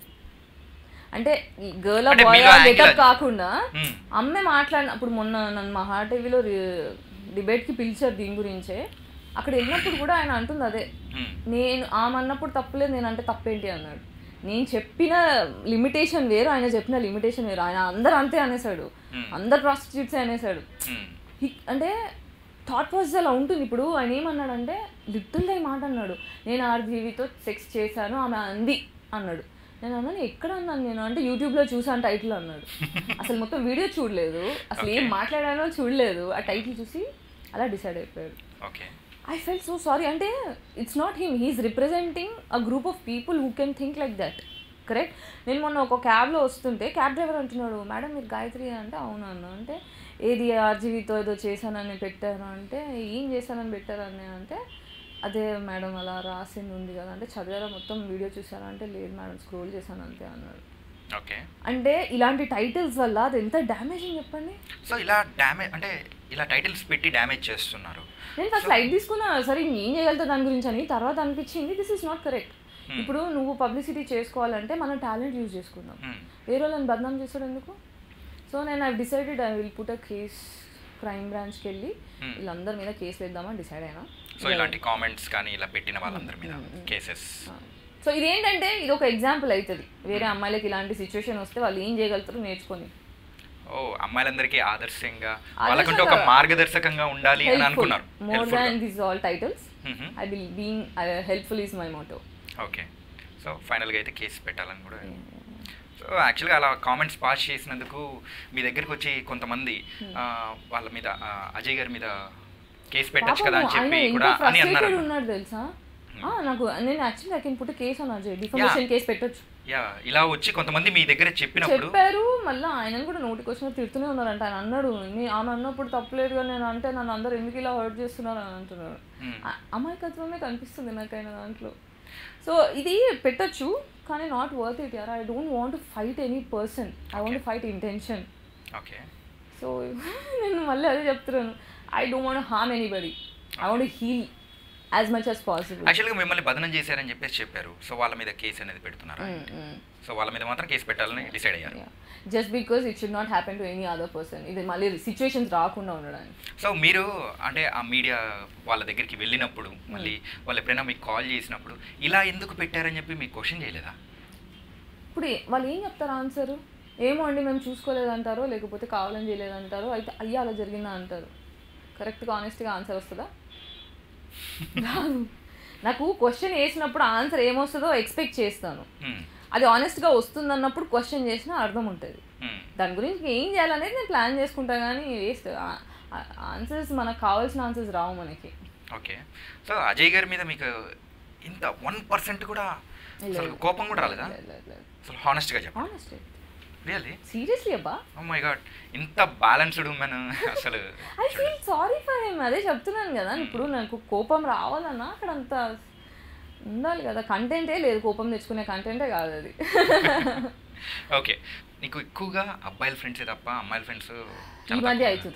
Speaker 2: అంటే గర్ల్ బాయ్ గెటప్ కాకుండా అమ్మే మాట్లాడిన అప్పుడు మొన్న నన్ను మహా టీవీలో డిబేట్కి పిలిచారు దీని గురించే. అక్కడ వెళ్ళినప్పుడు కూడా ఆయన అంటుంది అదే, నేను ఆమె అన్నప్పుడు తప్పులేదు, నేను అంటే తప్పేంటి అన్నాడు. నేను చెప్పిన లిమిటేషన్ వేరు, ఆయన చెప్పిన లిమిటేషన్ వేరు. ఆయన అందరు అంతే అనేసాడు, అందరు ప్రాస్టిట్యూట్సే అనేసాడు. అంటే థాట్ ప్రాసెస్ అలా ఉంటుంది. ఇప్పుడు ఆయన ఏమన్నాడంటే లిటిల్గా ఈ మాట అన్నాడు, నేను ఆర్జీవితో సెక్స్ చేశాను ఆమె అంది అన్నాడు. నేను అన్నాను ఎక్కడ అన్నాను నేను అంటే యూట్యూబ్లో చూసాను టైటిల్ అన్నాడు. అసలు మొత్తం వీడియో చూడలేదు, అసలు ఏం మాట్లాడానో చూడలేదు, ఆ టైటిల్ చూసి అలా డిసైడ్ అయిపోయాడు. I felt so sorry. అంటే it's not him, he's representing a group of people who can think like that. Correct. నేను మొన్న ఒక క్యాబ్లో వస్తుంటే క్యాబ్ డ్రైవర్ అంటున్నాడు, మేడం మీరు గాయత్రి అంటే అవును అన్న. అంటే ఏది ఆర్జీవితో ఏదో చేశానని పెట్టారు అంటే ఏం చేశానని పెట్టారని అంటే అదే మేడం అలా రాసింది ఉంది కదా అంటే చదివారా మొత్తం వీడియో చూసారా అంటే లేదు మేడం స్క్రోల్ చేశాను అంతే అన్నాడు.
Speaker 1: ఓకే,
Speaker 2: అంటే ఇలాంటి టైటిల్స్ వల్ల అది ఎంత డ్యామేజింగ్ చెప్పండి.
Speaker 1: సో ఇలా డ్యామేజ్ అంటే ఇలా టైటిల్స్ పెట్టి డ్యామేజ్ చేస్తున్నారు.
Speaker 2: నేను ఫస్ట్ లైట్ తీసుకున్నా, సరే ఏం చేయగలుగుతా దాని గురించి అని. తర్వాత అనిపించింది దిస్ ఇస్ నాట్ కరెక్ట్. ఇప్పుడు నువ్వు పబ్లిసిటీ చేసుకోవాలంటే మనం టాలెంట్ యూజ్ చేసుకుందాం, వేరే వాళ్ళని బదనాం చేస్తాడు ఎందుకు? సో నేను I decided I will put a case crime బ్రాంచ్కి వెళ్ళి వీళ్ళందరి మీద కేసు వేద్దామని డిసైడ్ అయినా.
Speaker 1: సో ఇలాంటి కామెంట్స్ కానీ ఇలా పెట్టిన వాళ్ళందరి మీద కేసెస్.
Speaker 2: సో ఇదేంటంటే ఇది ఒక ఎగ్జాంపుల్ అవుతుంది, వేరే అమ్మాయిలకి ఇలాంటి సిచ్యువేషన్ వస్తే వాళ్ళు ఏం చేయగలుగుతారో నేర్చుకొని.
Speaker 1: ఓ అమ్మాయిలందరికీ ఆదర్శంగా వాళ్ళకంటే ఒక మార్గదర్శకంగా ఉండాలి అని అనుకున్నారు.
Speaker 2: More than this all titles I will being helpful is my motto.
Speaker 1: Okay, so ఫైనల్గా అయితే కేసు పెట్టాలని కూడా. సో యాక్చువల్గా అలా కామెంట్స్ పాస్ చేసినందుకు మీ దగ్గరికి వచ్చి కొంతమంది వాళ్ళ మీద అజయ్ గారి మీద కేసు పెట్టచ్చు కదా అని చెప్పి కూడా అని అన్నారు.
Speaker 2: ఉన్నాడు తెలుసా నాకు, నేను actually I can put case on Ajay, defamation case పెట్టొచ్చు.
Speaker 1: యా ఇలా వచ్చి కొంతమంది మీ దగ్గర చెప్పినప్పుడు
Speaker 2: చెప్పారు, మళ్ళీ ఆయనను కూడా నోటికి వచ్చిన తిడుతూనే ఉన్నారంట. ఆయన అన్నాడు, ఆయన అన్నప్పుడు తప్పలేదు కానీ నేను అంటే నన్ను అందరూ ఎందుకు ఇలా హర్ట్ చేస్తున్నారు అని అంటున్నాడు. అమాయకత్వమే కనిపిస్తుంది నాకు ఆయన దాంట్లో. సో ఇది పెట్టొచ్చు కానీ నాట్ వర్త్ ఇట్ యార్. I don't want to fight any person, I want to fight intention.
Speaker 1: Okay
Speaker 2: so నేను మళ్ళీ అదే చెప్తున్నాను, I don't want harm anybody, I want heal as much as possible.
Speaker 1: యాక్చువల్గా మిమ్మల్ని బదనం చేశారని చెప్పేసి చెప్పారు, సో వాళ్ళ మీద కేసు అనేది పెడుతున్నారు. సో వాళ్ళ మీద మాత్రం కేసు పెట్టాలని డిసైడ్ అయ్యారు.
Speaker 2: Just because it should not happen to any other person, ఇది మళ్ళీ సిచ్యువేషన్స్ రాకుండా ఉండడానికి.
Speaker 1: సో మీరు అంటే ఆ మీడియా వాళ్ళ దగ్గరికి వెళ్ళినప్పుడు మళ్ళీ వాళ్ళు ఎప్పుడైనా మీకు కాల్ చేసినప్పుడు ఇలా ఎందుకు పెట్టారని చెప్పి మీకు క్వశ్చన్ చేయలేదా?
Speaker 2: ఇప్పుడు వాళ్ళు ఏం చెప్తారు ఆన్సర్? ఏమో అండి మేము చూసుకోలేదంటారో లేకపోతే కావాలని చేయలేదంటారో, అయితే అయ్యా అలా జరిగిందా అంటారు. కరెక్ట్గా ఆనెస్ట్గా ఆన్సర్ వస్తుందా? నాకు క్వశ్చన్ వేసినప్పుడు ఆన్సర్ ఏమొస్తుందో ఎక్స్పెక్ట్ చేస్తాను, అది ఆనెస్ట్గా వస్తుంది అన్నప్పుడు క్వశ్చన్ చేసినా అర్థం ఉంటుంది. దాని గురించి ఏం చేయాలనేది నేను ప్లాన్ చేసుకుంటా కానీ వేస్ట్ ఆన్సర్స్ మనకు కావాల్సిన ఆన్సర్స్ రావు మనకి.
Speaker 1: ఓకే సో అజయ్ గారి మీద మీకు ఇంత వన్ పర్సెంట్ కూడా కోపం కూడా రాలేదా? అసలు హానెస్ట్గా చెప్పండి. రియల్లీ
Speaker 2: సీరియస్లీ అబ్బా,
Speaker 1: ఓ మై గాడ్, ఇంత బ్యాలెన్స్డ్ ఉమెన్ అసలు.
Speaker 2: I feel sorry for him, అదే చెప్తున్నాను కదా. ఇప్పుడు నాకు కోపం రావాలన్నా అక్కడ అంత ఉండాలి కదా, కంటెంటే లేదు, కోపం తెచ్చుకునే కంటెంటే కాదు అది.
Speaker 1: ఓకే నీకు ఎక్కువగా అబ్బాయిల ఫ్రెండ్సే తప్ప అమ్మాయిల ఫ్రెండ్స్
Speaker 2: ఈ మధ్య అవుతుంది,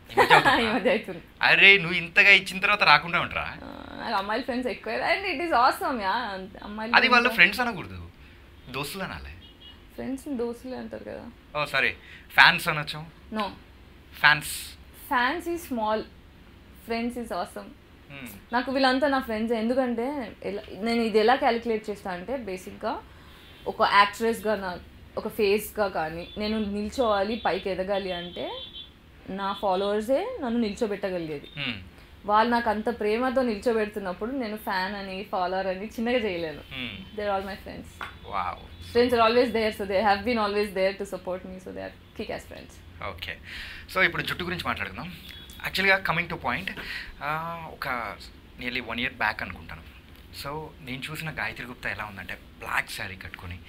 Speaker 2: ఈ మధ్య అవుతుంది.
Speaker 1: అరే నువ్వు ఇంతగా ఇచ్చిన తర్వాత రాకుండా ఉంటారా?
Speaker 2: నాకు అమ్మాయిల ఫ్రెండ్స్ ఎక్కువ, and it is awesome yeah. అమ్మాయిలు
Speaker 1: అది వాళ్ళ ఫ్రెండ్స్ అనకూడదు, దోస్తులు అనాలి.
Speaker 2: ఫ్రెండ్స్ దోస్తులే అంటారు కదా.
Speaker 1: ఓ సరే ఫ్యాన్స్ అనొచ్చు.
Speaker 2: No,
Speaker 1: fans
Speaker 2: fans is small, friends is awesome. నాకు వీళ్ళంతా నా ఫ్రెండ్స్. ఎందుకంటే ఎలా నేను ఇది ఎలా క్యాలిక్యులేట్ చేస్తా అంటే బేసిక్గా ఒక యాక్ట్రెస్గా నా ఒక ఫేస్గా కానీ నేను నిల్చోవాలి పైకి ఎదగాలి అంటే నా ఫాలోవర్సే నన్ను నిల్చోబెట్టగలిగేది. వాళ్ళు నాకు అంత ప్రేమతో నిల్చోబెడుతున్నప్పుడు నేను ఫ్యాన్ అని ఫాలోవర్ అని చిన్నగా చేయలేను. They are all my friends. Friends are always there, so they have been always there to support me, so they are kick ass friends.
Speaker 1: Okay so ఇప్పుడు జుట్టు గురించి మాట్లాడుకుందాం. యాక్చువల్గా కమింగ్ టు పాయింట్, ఒక నియర్లీ వన్ ఇయర్ బ్యాక్ అనుకుంటాను. So నేను చూసిన గాయత్రి గుప్తా ఎలా ఉందంటే బ్లాక్ శారీ కట్టుకొని,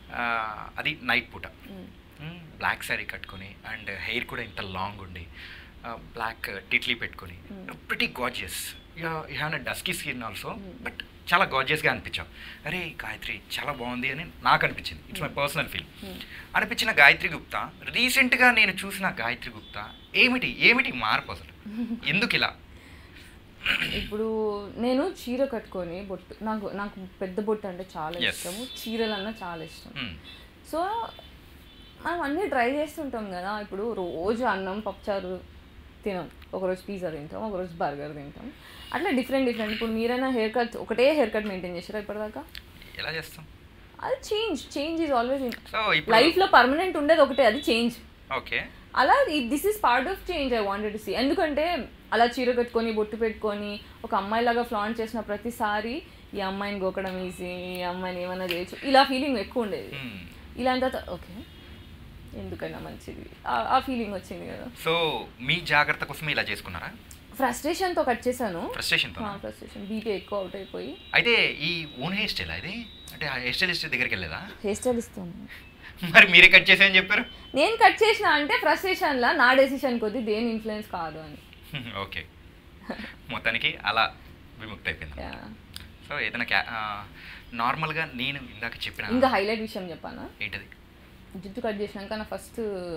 Speaker 1: అది నైట్ పూట బ్లాక్ శారీ కట్టుకొని అండ్ హెయిర్ కూడా ఇంత లాంగ్ ఉండి బ్లాక్ టిట్లీ పెట్టుకొని pretty gorgeous. You have a dusky skin also, but చాలా గార్జియస్గా అనిపించావు. అరే గాయత్రి చాలా బాగుంది అని నాకు అనిపించింది. It's my personal feel. అనిపించిన గాయత్రి గుప్తా రీసెంట్గా నేను చూసిన గాయత్రి గుప్తా ఏమిటి ఏమిటి మార్పు అసలు, ఎందుకు ఇలా?
Speaker 2: ఇప్పుడు నేను చీర కట్టుకొని బొట్టు, నాకు నాకు పెద్ద బొట్టు అంటే చాలా ఇష్టము, చీరలన్నా చాలా ఇష్టం. సో మనం అన్నీ ట్రై చేస్తుంటాం కదా. ఇప్పుడు రోజు అన్నం పప్పుచారు తినాం, ఒకరోజు పిజ్జా తింటాం, ఒకరోజు బర్గర్ తింటాం, అట్లా డిఫరెంట్ డిఫరెంట్. ఇప్పుడు మీరైనా హెయిర్ కట్ ఒకటే హెయిర్ కట్ మెయింటైన్ చేసారా ఇప్పటిదాకా?
Speaker 1: ఎలా చేస్తాం?
Speaker 2: అది చేంజ్ చేంజ్ ఈజ్ ఆల్వేస్ లైఫ్లో పర్మనెంట్ ఉండేది ఒకటే, అది చేంజ్.
Speaker 1: ఓకే
Speaker 2: అలా this is part of change I wanted to see. ఎందుకంటే అలా చీర కట్టుకొని బొట్టు పెట్టుకొని ఒక అమ్మాయిలాగా ఫ్లాంట్ చేసిన ప్రతిసారి ఈ అమ్మాయిని గోకడం ఈజీ, ఈ అమ్మాయిని ఏమైనా చేయొచ్చు, ఇలా ఫీలింగ్ ఎక్కువ ఉండేది. ఇలాంటి తర్వాత ఓకే ఎందుకైనా మంచిది ఆ ఫీలింగ్ వచ్చింది కదా.
Speaker 1: సో మీ జాగ్రత్త కోసం ఇలా చేసుకున్నారా?
Speaker 2: ఫ్రస్ట్రేషన్తో కట్ చేశాను.
Speaker 1: ఫ్రస్ట్రేషన్
Speaker 2: ఫ్రస్ట్రేషన్ బీపీ ఎక్కువ అవుట్ అయిపోయి.
Speaker 1: అయితే ఈ ఓన్ హెయిర్ స్టైల్ అది అంటే హెయిర్ స్టైలిస్ట్ దగ్గరికి వెళ్ళలేదా?
Speaker 2: హెయిర్ స్టైల్ ఇస్తాను.
Speaker 1: మరి మీరే కట్ చేసాయని చెప్పారు.
Speaker 2: నేను కట్ చేసిన అంటే ఫ్రస్ట్రేషన్లా నా డెసిషన్ కొద్ది దేని ఇన్ఫ్లుయెన్స్ కాదు అని.
Speaker 1: ఓకే మొత్తానికి అలా విముక్తి అయిపోయింది. సో ఏదైనా క్యా నార్మల్గా నేను ఇందాక చెప్పిన
Speaker 2: ఇంకా హైలైట్ విషయం చెప్పానా?
Speaker 1: ఏంటది?
Speaker 2: జుట్టు కట్ చేసినాక నా ఫస్ట్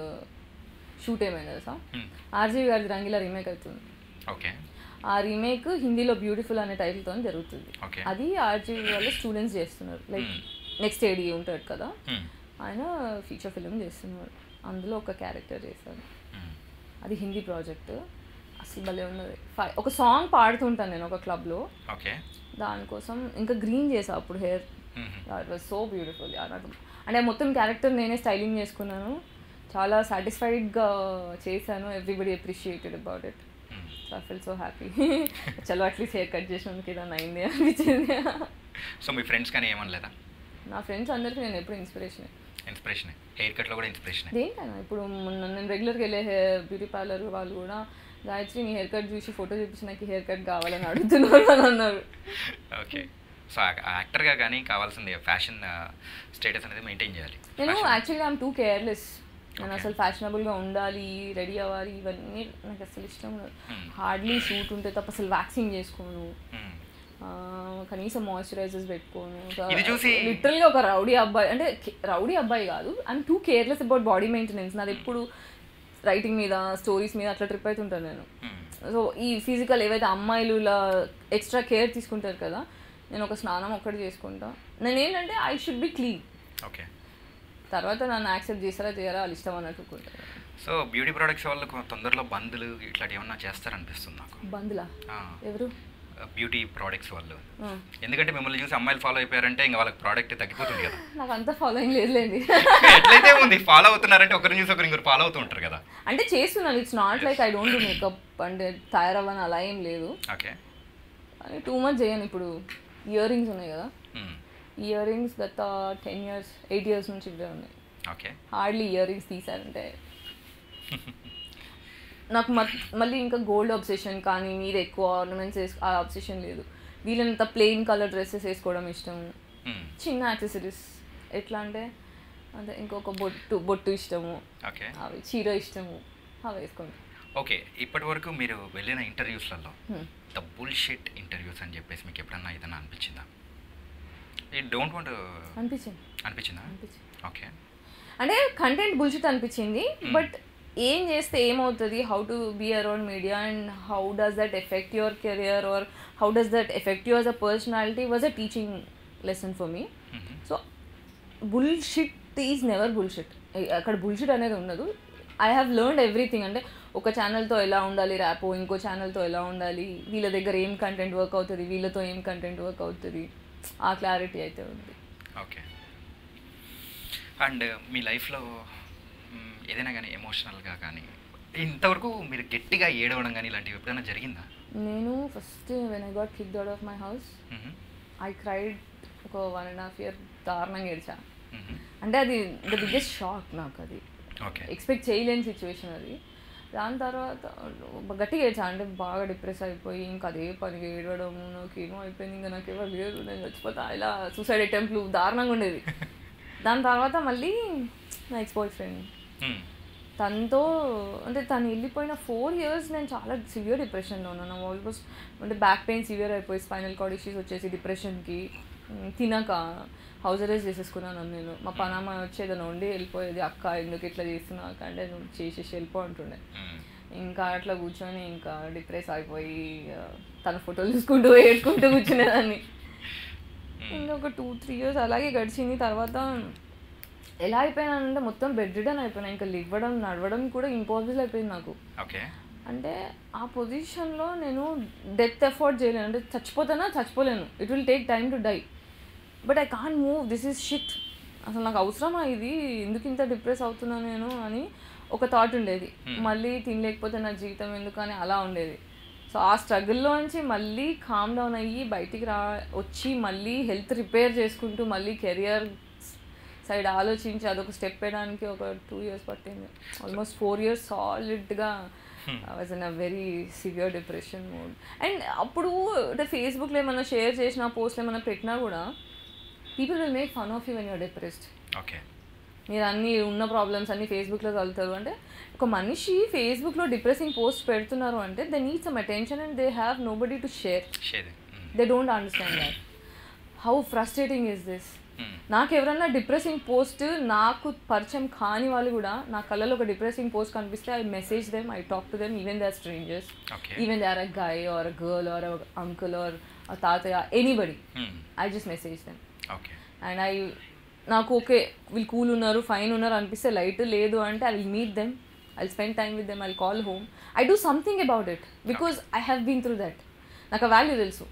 Speaker 2: షూట్ ఏమైంది తెలుసా? ఆర్జీవి గారి రంగిలా రీమేక్ అవుతుంది.
Speaker 1: ఓకే
Speaker 2: ఆ రీమేక్ హిందీలో బ్యూటిఫుల్ అనే టైటిల్తో జరుగుతుంది.
Speaker 1: ఓకే
Speaker 2: అది ఆర్జీవి వాళ్ళు స్టూడెంట్స్ చేస్తున్నారు. లైక్ నెక్స్ట్ ఏడీ ఉంటాడు కదా, ఆయన ఫీచర్ ఫిల్మ్ చేస్తున్నాడు. అందులో ఒక క్యారెక్టర్ చేశాడు. అది హిందీ ప్రాజెక్ట్. అసలు భలే ఉన్నది. ఒక సాంగ్ పాడుతుంటాను నేను ఒక క్లబ్లో.
Speaker 1: ఓకే
Speaker 2: దానికోసం ఇంకా గ్రీన్ చేసా అప్పుడు hair. It was so beautiful. నాకు అంటే మొత్తం క్యారెక్టర్ నేనే స్టైలింగ్ చేసుకున్నాను. చాలా సాటిస్ఫైడ్గా చేశాను. Everybody appreciated about it. So I feel so happy. చలో అట్లీస్ట్ హెయిర్ కట్ చేసినందుకు ఏదైనా అయింది అనిపించింది.
Speaker 1: సో మీ ఫ్రెండ్స్ కానీ ఏమనలేదా?
Speaker 2: నా ఫ్రెండ్స్ అందరికీ నేను ఎప్పుడు ఇన్స్పిరేషన్
Speaker 1: ఇన్స్పిరేషన్ హెయిర్ కట్లో కూడా ఇన్స్పిరేషన్
Speaker 2: దేనికైనా ఇప్పుడు నేను రెగ్యులర్గా వెళ్ళే హెయిర్ బ్యూటీ పార్లర్ వాళ్ళు కూడా గాయత్రి నీ హెయిర్ కట్ చూసి ఫోటో చూపించి నాకు హెయిర్ కట్ కావాలని అడుగుతున్నారు అని అన్నారు.
Speaker 1: ఓకే సో యాక్టర్గా కానీ కావాల్సింది ఫ్యాషన్ స్టేటస్ అనేది మెయింటైన్ చేయాలి.
Speaker 2: నేను యాక్చువల్గా ఐమ్ టూ కేర్లెస్. నేను అసలు ఫ్యాషనబుల్గా ఉండాలి, రెడీ అవ్వాలి, ఇవన్నీ నాకు అసలు ఇష్టం ఉండదు. హార్డ్లీ షూట్ ఉంటే తప్ప అసలు వ్యాక్సింగ్ చేసుకోను, కనీసం మాయిశ్చరైజర్స్ పెట్టుకోను. లిటరల్గా ఒక రౌడీ అబ్బాయి అంటే రౌడీ అబ్బాయి కాదు, I'm too careless about body maintenance. నాది ఎప్పుడు రైటింగ్ మీద స్టోరీస్ మీద అట్లా ట్రిప్ అవుతుంటాను నేను. సో ఈ ఫిజికల్ ఏవైతే అమ్మాయిలు ఇలా ఎక్స్ట్రా కేర్ తీసుకుంటారు కదా, నేను ఒక స్నానం ఒక్కటి చేసుకుంటా. నేను ఏంటంటే I should be clean.
Speaker 1: Okay
Speaker 2: తర్వాత నన్ను యాక్సెప్ట్ చేస్తారా చేయరా వాళ్ళు ఇష్టం అన్నట్టుకుంటారు.
Speaker 1: సో బ్యూటీ ప్రొడక్ట్స్ వాళ్ళు తొందరలో బందులు ఇట్లాంటి ఏమన్నా చేస్తారనిపిస్తుంది నాకు.
Speaker 2: బందులా? ఎవరు?
Speaker 1: బ్యూటీ ప్రోడక్ట్స్ వాళ్ళు. ఎందుకంటే మిమ్మల్ని చూసి అమ్మాయిలు ఫాలో అయిపోయారంటే ఇంకా వాళ్ళకి ప్రోడక్ట్ తగ్గిపోతుంది కదా.
Speaker 2: నాకు అంత ఫాలోయింగ్ లేదులేండి.
Speaker 1: ఎట్లయితే ఉంది ఫాలో అవుతున్నారంటే ఒకరిని చూసి ఒకరు ఇంకొకరు ఫాలో అవుతూ ఉంటారు కదా.
Speaker 2: అంటే చేస్తున్నాను, it's not like I don't do makeup అంటే తయారవ్వని అలా ఏం లేదు.
Speaker 1: ఓకే
Speaker 2: అని టూ మచ్ చేయను. ఇప్పుడు ఇయర్ రింగ్స్ ఉన్నాయి కదా, ఇయర్ రింగ్స్ గత టెన్ ఇయర్స్ ఎయిట్ ఇయర్స్ నుంచి ఇవే ఉన్నాయి.
Speaker 1: ఓకే
Speaker 2: హార్డ్లీ ఇయర్ రింగ్స్ తీసారంటే నాకు మళ్ళీ ఇంకా గోల్డ్ అబ్సెషన్ కానీ మీద ఎక్కువ ఆర్నమెంట్స్ వేసు ఆ అబ్సెషన్ లేదు. వీళ్ళంత ప్లెయిన్ కలర్ డ్రెస్సెస్ వేసుకోవడం ఇష్టం, చిన్న యాక్సెసరీస్ ఎట్లా అంటే అంటే ఇంకొక బొట్టు బొట్టు ఇష్టము, అవి చీర ఇష్టము, అవి వేసుకుంటాం.
Speaker 1: ఓకే ఇప్పటి వరకు మీరు వెళ్ళిన ఇంటర్వ్యూస్లలో ద బుల్షిట్ ఇంటర్వ్యూస్ అని చెప్పేసి మీకు ఎప్పుడన్నా ఏదైనా అనిపించిందా? ఈ డోంట్ వాంట్
Speaker 2: అనిపించింది
Speaker 1: అనిపించిందా? ఓకే
Speaker 2: అంటే కంటెంట్ బుల్షిట్ అనిపించింది, బట్ ఏం చేస్తే ఏమవుతుంది, how to be around media and how does that effect your career or how does that effect you as a personality was a teaching lesson for me. So bullshit is never bullshit. అక్కడ bullshit అనేది ఉండదు. I have learned everything. అంటే ఒక ఛానల్తో ఎలా ఉండాలి rapport, ఇంకో ఛానల్తో ఎలా ఉండాలి, వీళ్ళ దగ్గర ఏం కంటెంట్ వర్క్ అవుతుంది, వీళ్ళతో ఏం కంటెంట్ వర్క్ అవుతుంది, ఆ క్లారిటీ అయితే ఉంది.
Speaker 1: ఓకే అండ్ మీ లైఫ్లో ఏదైనా కానీ ఎమోషనల్గా కానీ ఇంతవరకు మీరు గట్టిగా ఏడవడం కానీ ఇలాంటివి ఎప్పుడైనా జరిగిందా?
Speaker 2: నేను first when I got kicked out of my house I cried. ఒక వన్ అండ్ హాఫ్ ఇయర్ దారుణంగా ఏడ్చా. అంటే అది ద బిగ్గెస్ట్ షాక్ నాకు. అది ఎక్స్పెక్ట్ చేయలేని సిచ్యువేషన్ అది. దాని తర్వాత గట్టిగా ఏడ్చా, అంటే బాగా డిప్రెస్ అయిపోయి ఇంకా అదే పనిగా ఏడవడం, నాకు ఏమో అయిపోయింది, ఇంకా నాకు ఎవరు లేరు, నేను చచ్చిపోతా, ఇలా సూసైడ్ అటెంప్ట్లు దారుణంగా ఉండేది. దాని తర్వాత మళ్ళీ నా ఎక్స్ బాయ్ ఫ్రెండ్, తనతో అంటే తను వెళ్ళిపోయిన ఫోర్ ఇయర్స్ నేను చాలా సివియర్ డిప్రెషన్లో ఉన్నాను. ఆల్మోస్ట్ అంటే బ్యాక్ పెయిన్ సివియర్ అయిపోయి స్పైనల్ కార్డ్ ఇష్యూస్ వచ్చేసి డిప్రెషన్కి తినక హౌస్ అరెస్ట్ చేసేసుకున్నాను నేను. మా పనామ వచ్చేదన్న ఉండి వెళ్ళిపోయేది, అక్క ఎందుకు ఇట్లా చేస్తున్నావు అంటే నువ్వు చేసేసి వెళ్ళిపో అంటుండే. ఇంకా అట్లా కూర్చొని ఇంకా డిప్రెస్ అయిపోయి తన ఫోటోలు చూసుకుంటూ ఏడ్చుకుంటూ కూర్చునేదాన్ని. ఇంకా ఒక టూ త్రీ ఇయర్స్ అలాగే గడిచింది. తర్వాత ఎలా అయిపోయినానంటే మొత్తం బెడ్ రిడన్ అయిపోయినా, ఇంకా లివ్వడం నడవడం కూడా ఇంపాసిబుల్ అయిపోయింది నాకు. అంటే ఆ పొజిషన్లో నేను డెత్ ఎఫోర్డ్ చేయలేను, అంటే చచ్చిపోతానా చచ్చిపోలేను, it will take time to die, but I can't move, this is shit, అసలు నాకు అవసరమా ఇది, ఎందుకు ఇంత డిప్రెస్ అవుతున్నా నేను అని ఒక థాట్ ఉండేది. మళ్ళీ తినలేకపోతే నా జీవితం ఎందుకు అని అలా ఉండేది. సో ఆ స్ట్రగుల్లో నుంచి మళ్ళీ కామ్ డౌన్ అయ్యి బయటికి రా వచ్చి మళ్ళీ హెల్త్ రిపేర్ చేసుకుంటూ మళ్ళీ కెరియర్ సైడ్ ఆలోచించి అదొక స్టెప్ వేయడానికి ఒక టూ ఇయర్స్ పట్టింది. ఆల్మోస్ట్ ఫోర్ ఇయర్స్ సాలిడ్గా I was in a very severe depression mode. And అప్పుడు అంటే ఫేస్బుక్లో ఏమైనా షేర్ చేసిన పోస్ట్లు ఏమైనా పెట్టినా కూడా people will make fun of you when you're depressed.
Speaker 1: Okay
Speaker 2: మీరు అన్ని ఉన్న ప్రాబ్లమ్స్ అన్ని ఫేస్బుక్లో కలుగుతారు. అంటే ఒక మనిషి ఫేస్బుక్లో డిప్రెసింగ్ పోస్ట్ పెడుతున్నారు అంటే they need some attention and they have nobody to share. They don't understand that. How frustrating is this. నాకు ఎవరన్నా డిప్రెసింగ్ పోస్ట్ నాకు పరిచయం కాని వాళ్ళు కూడా నా కళ్ళలో ఒక డిప్రెసింగ్ పోస్ట్ కనిపిస్తే I message them, I talk to them, even they are strangers, even they are a guy or a girl or a uncle or a తాతయ్య, anybody, I just message them. And I నాకు okay వీళ్ళు cool ఉన్నారు fine ఉన్నారు అనిపిస్తే light, లేదు అంటే I will meet them, I will spend time with them, I will call home, I do something about it because I have been through that. నాకు ఆ value తెలుసు.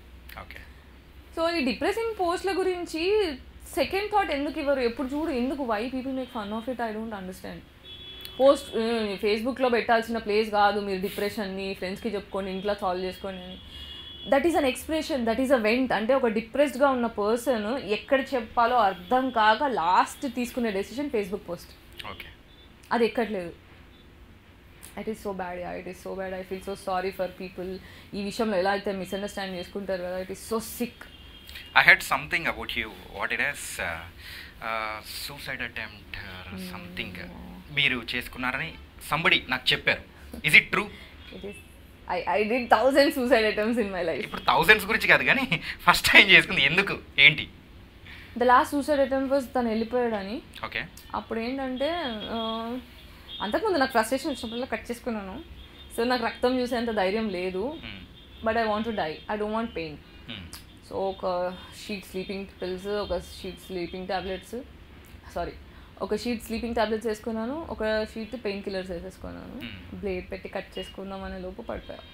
Speaker 2: సో ఈ డిప్రెసింగ్ పోస్ట్ల గురించి సెకండ్ థాట్ ఎందుకు ఇవ్వరు, ఎప్పుడు చూడు ఎందుకు, why people make fun of it, I don't understand. Post ఫేస్బుక్లో పెట్టాల్సిన ప్లేస్ కాదు, మీరు డిప్రెషన్ని ఫ్రెండ్స్కి చెప్పుకోండి, ఇంట్లో సాల్వ్ చేసుకోండి అని. That is an expression, that is a vent. అంటే ఒక డిప్రెస్డ్గా ఉన్న పర్సన్ ఎక్కడ చెప్పాలో అర్థం కాక లాస్ట్ తీసుకునే డెసిషన్ ఫేస్బుక్ పోస్ట్.
Speaker 1: ఓకే,
Speaker 2: అది ఎక్కట్లేదు. It is so bad, ya it is so bad. I feel so sorry for people. ఈ విషయంలో ఎలా అయితే మిస్అండర్స్టాండ్ చేసుకుంటారు కదా, it is so sick.
Speaker 1: I heard something about you. What it is? Uh, uh, suicide attempt or mm. something. మీరు చేసుకున్నారని somebody నాకు చెప్పారు. Is it true?
Speaker 2: It is. I I did thousand suicide attempts in my life.
Speaker 1: ఇప్పుడు thousands గురించి కాదు కానీ first time చేసుకుంది ఎందుకు, ఏంటి?
Speaker 2: The last suicide attempt was తను వెళ్ళిపోయాడని.
Speaker 1: ఓకే.
Speaker 2: అప్పుడు ఏంటంటే అంతకుముందు నాకు ఫ్రస్ట్రేషన్ వచ్చినప్పుడల్లా కట్ చేసుకున్నాను. సో నాకు రక్తం చూసేంత ధైర్యం లేదు. But I want to die, I don't want pain. So ఒక షీట్ స్లీపింగ్ పిల్స్, ఒక షీట్ స్లీపింగ్ ట్యాబ్లెట్స్ సారీ ఒక షీట్ స్లీపింగ్ ట్యాబ్లెట్స్ వేసుకున్నాను, ఒక షీట్ పెయిన్ కిల్లర్స్ వేసేసుకున్నాను. బ్లేడ్ పెట్టి కట్ చేసుకుందాం అనే లోపు పడిపోయా.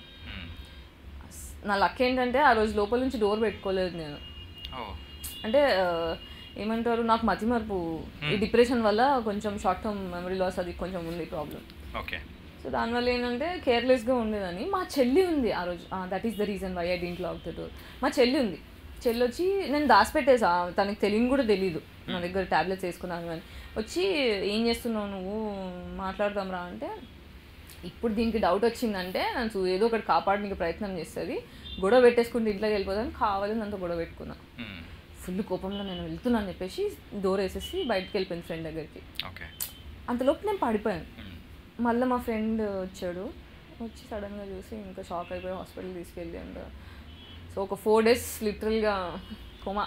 Speaker 2: నా లక్ ఏంటంటే ఆ రోజు లోపల నుంచి డోర్ పెట్టుకోలేదు నేను. అంటే ఏమంటారు, నాకు మతిమరుపు, ఈ డిప్రెషన్ వల్ల కొంచెం షార్ట్ టర్మ్ మెమరీ లాస్ అది కొంచెం ఉంది ప్రాబ్లం.
Speaker 1: ఓకే.
Speaker 2: సో దానివల్ల ఏంటంటే కేర్లెస్గా ఉండేదని. మా చెల్లి ఉంది ఆ రోజు, that is the reason why I didn't lock the door. మా చెల్లి ఉంది, చెల్లి వచ్చి నేను దాచిపెట్టేసా, తనకి తెలియని కూడా తెలీదు నా దగ్గర ట్యాబ్లెట్స్ వేసుకున్నాను అని. వచ్చి ఏం చేస్తున్నావు నువ్వు, మాట్లాడదాం రా అంటే, ఇప్పుడు దీనికి డౌట్ వచ్చిందంటే నన్ను ఏదో ఒకటి కాపాడడానికి ప్రయత్నం చేస్తుంది, గొడవ పెట్టేసుకుంటే ఇంట్లోకి వెళ్ళిపోతాను, కావాలని అంత గొడవ పెట్టుకున్నా. ఫుల్ కోపంలో నేను వెళ్తున్నాను అని చెప్పేసి డోర్ వేసేసి బయటకు వెళ్ళిపోయింది ఫ్రెండ్ దగ్గరికి. అంతలోపు నేను పడిపోయాను. మళ్ళీ మా ఫ్రెండ్ వచ్చాడు, వచ్చి సడన్గా చూసి ఇంకా షాక్ అయిపోయి హాస్పిటల్ తీసుకెళ్ళి అంట. సో ఒక ఫోర్ డేస్ లిటరల్గా coma.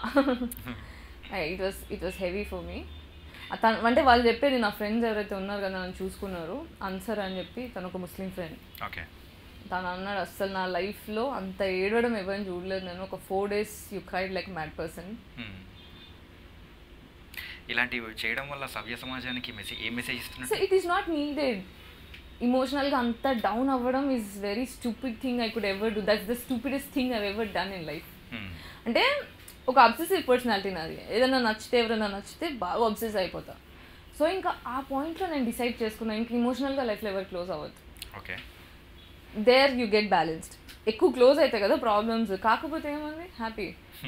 Speaker 2: It was it was heavy for me. తను అంటే వాళ్ళు చెప్పేది, నా ఫ్రెండ్స్ ఎవరైతే ఉన్నారు కదా నన్ను చూసుకున్నారు, అన్సర్ అని చెప్పి తను ఒక ముస్లిం ఫ్రెండ్.
Speaker 1: ఓకే.
Speaker 2: తను అన్నాడు, అస్సలు నా లైఫ్లో అంత ఏడవడం ఎవరిని చూడలేదు నేను, ఒక four days you cried like mad person.
Speaker 1: ఇలాంటివి చేయడం వల్ల సభ్య సమాజానికి మెసేజ్ ఏ మెసేజ్ ఇస్తున్నారు?
Speaker 2: So it is not needed. ఇమోషనల్గా అంత డౌన్ అవ్వడం is very stupid thing I could ever do. That's the stupidest thing I ever done in life. అంటే ఒక అబ్సెసివ్ పర్సనాలిటీ నాది, ఏదైనా నచ్చితే ఎవరైనా నచ్చితే బాగా అబ్సెస్ అయిపోతా. సో ఇంకా ఆ పాయింట్లో నేను డిసైడ్ చేసుకున్నాను, ఇంకా ఇమోషనల్గా లైఫ్లో ఎవరు క్లోజ్ అవ్వద్దు.
Speaker 1: Okay.
Speaker 2: There you get balanced. ఎక్కువ క్లోజ్ అవుతాయి కదా ప్రాబ్లమ్స్, కాకపోతే ఏమంది happy.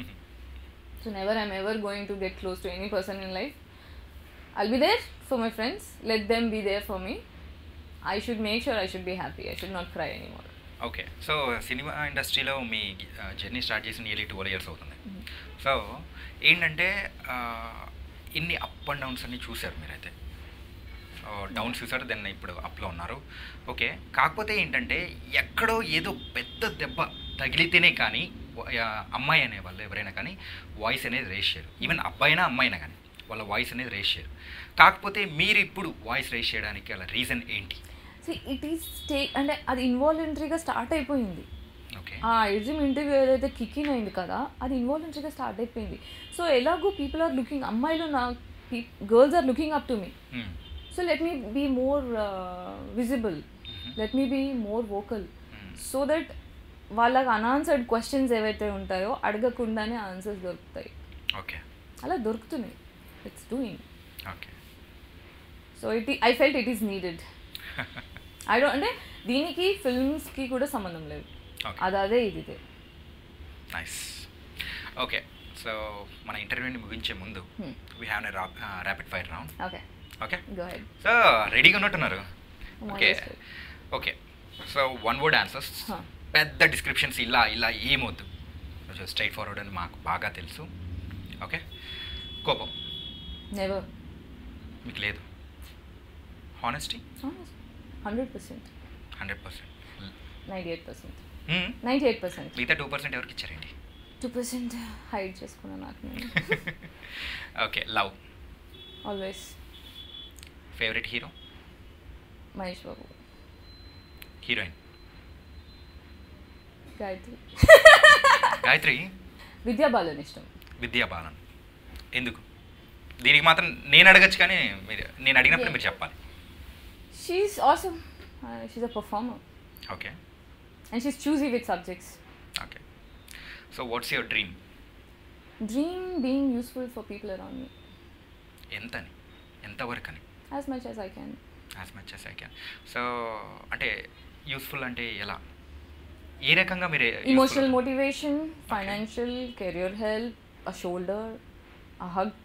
Speaker 2: So never I'm ever going to get close to any person in life. I'll be there for my friends, let them be there for me. I should make sure I should be happy, I should not cry anymore.
Speaker 1: Okay. So cinema ఇండస్ట్రీలో మీ journey start చేసి nearly twelve years అవుతుంది. సో ఏంటంటే ఇన్ని up and downs అన్ని చూశారు మీరైతే. డౌన్స్ చూసారు, దెన్ ఇప్పుడు అప్లో ఉన్నారు. ఓకే. కాకపోతే ఏంటంటే ఎక్కడో ఏదో పెద్ద దెబ్బ తగిలితేనే కానీ అమ్మాయి అనేవాళ్ళు ఎవరైనా కానీ వాయిస్ అనేది రేస్ చేయరు. ఈవెన్ అబ్బాయినా అమ్మాయినా కానీ వాళ్ళ వాయిస్ అనేది రేస్ చేయరు. కాకపోతే మీరు ఇప్పుడు వాయిస్ రేస్ చేయడానికి అలా రీజన్ ఏంటి?
Speaker 2: సో ఇట్ ఈస్ స్టే అంటే అది ఇన్వాలంటరీగా స్టార్ట్ అయిపోయింది.
Speaker 1: ఓకే.
Speaker 2: ఆ ఎగ్జిమ్ ఇంటర్వ్యూ ఏదైతే కికింగ్ అయింది కదా, అది ఇన్వాలంటరీగా స్టార్ట్ అయిపోయింది. సో ఎలాగో పీపుల్ ఆర్ లుకింగ్, అమ్మాయిలు నా girls are looking up to me. So let me be more uh, visible. Mm-hmm. Let me be more vocal. Mm-hmm. So that వాళ్ళకి అన్ఆన్సర్డ్ క్వశ్చన్స్ ఏవైతే ఉంటాయో అడగకుండానే ఆన్సర్స్ దొరుకుతాయి.
Speaker 1: ఓకే.
Speaker 2: అలా దొరుకుతున్నాయి. It's doing.
Speaker 1: Okay.
Speaker 2: So it I felt it is needed. I don't అంటే దీనికి ఫిల్మ్స్కి కూడా సంబంధం లేదు, అది అదే ఇదే.
Speaker 1: నైస్. ఓకే. సో మన ఇంటర్వ్యూని ముగించే ముందు we have a rapid fire round.
Speaker 2: Okay.
Speaker 1: Okay.
Speaker 2: Go ahead.
Speaker 1: So రెడీగా ఉన్నట్టున్నారు? Okay. Okay. So one word answers, పెద్ద డిస్క్రిప్షన్స్ ఇలా ఇలా ఏమొద్దు, కొంచెం స్ట్రైట్ ఫార్వర్డ్ అని మాకు బాగా తెలుసు. ఓకే. కోపం?
Speaker 2: నెవర్.
Speaker 1: మీకు లేదు? Honesty?
Speaker 2: Hundred percent.
Speaker 1: Hundred percent.
Speaker 2: Ninety eight percent. Ninety eight percent.
Speaker 1: మిగతా టూ పర్సెంట్ ఎవరికి ఇచ్చారండి?
Speaker 2: టూ పర్సెంట్ హైడ్ చేసుకున్నాను నాకు నేను.
Speaker 1: Okay. Love?
Speaker 2: Always.
Speaker 1: Favourite hero?
Speaker 2: Mahesh Babu.
Speaker 1: Heroine?
Speaker 2: Gayatri.
Speaker 1: Gayatri?
Speaker 2: Vidya Balan ఇష్టం.
Speaker 1: విద్యా బాలన్ ఎందుకు? దీనికి మాత్రం నేను అడగచ్చు కానీ మీరు నేను అడిగినప్పుడు మీరు చెప్పాలి.
Speaker 2: She's awesome. She's a performer.
Speaker 1: Okay.
Speaker 2: And she's choosy with subjects.
Speaker 1: Okay. So what's your dream?
Speaker 2: Dream being useful for people around me.
Speaker 1: ఎంతని, ఎంతవరకు అని?
Speaker 2: As much as I can.
Speaker 1: As much as I can. So అంటే useful అంటే ఎలా? ఏ రకంగా మీరు
Speaker 2: emotional motivation, financial, career help, a shoulder, a hug,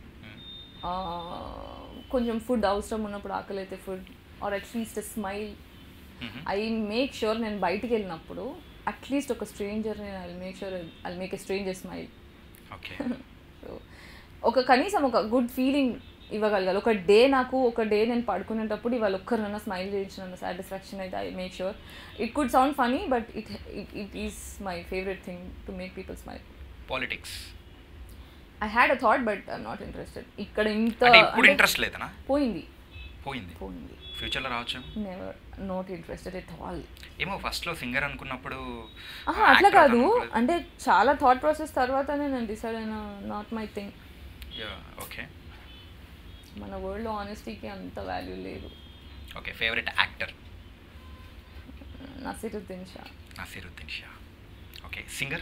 Speaker 2: కొంచెం ఫుడ్ అవసరం ఉన్నప్పుడు ఆకలి అయితే food, or at least smile. I make sure నేను బయటికి వెళ్ళినప్పుడు అట్లీస్ట్ ఒక స్ట్రేంజర్ నేను I make sure I make a stranger smile.
Speaker 1: Okay.
Speaker 2: So ఒక కనీసం ఒక గుడ్ ఫీలింగ్ ఇవ్వగలగాలి. ఒక డే నాకు ఒక డే నేను పడుకునేటప్పుడు ఇవాళ ఒక్కరినన్నా స్మైల్ చేయించిన సాటిస్ఫాక్షన్ అయితే I make sure. It could sound funny but it it is my favourite thing to make people smile.
Speaker 1: Politics
Speaker 2: I had a thought but I'm not interested. ఇక్కడ ఇంత
Speaker 1: ఇప్పుడు ఇంట్రెస్ట్ లేదనా?
Speaker 2: పోయింది
Speaker 1: పోయింది
Speaker 2: పోయింది
Speaker 1: ఫ్యూచర్లో రావచ్చు.
Speaker 2: Never not interested at all.
Speaker 1: ఏమో ఫస్ట్లో సింగర్ అనుకున్నప్పుడు
Speaker 2: అట్లా కాదు, అంటే చాలా థాట్ ప్రాసెస్ తర్వాతనే నేను డిసైడ్ అయినా నాట్ మై థింగ్.
Speaker 1: ఓకే.
Speaker 2: మన వరల్డ్లో ఆనెస్టీకి అంత వాల్యూ లేదు.
Speaker 1: Okay. Favourite actor?
Speaker 2: Naseeruddin Shah.
Speaker 1: Naseeruddin Shah. Okay. Singer?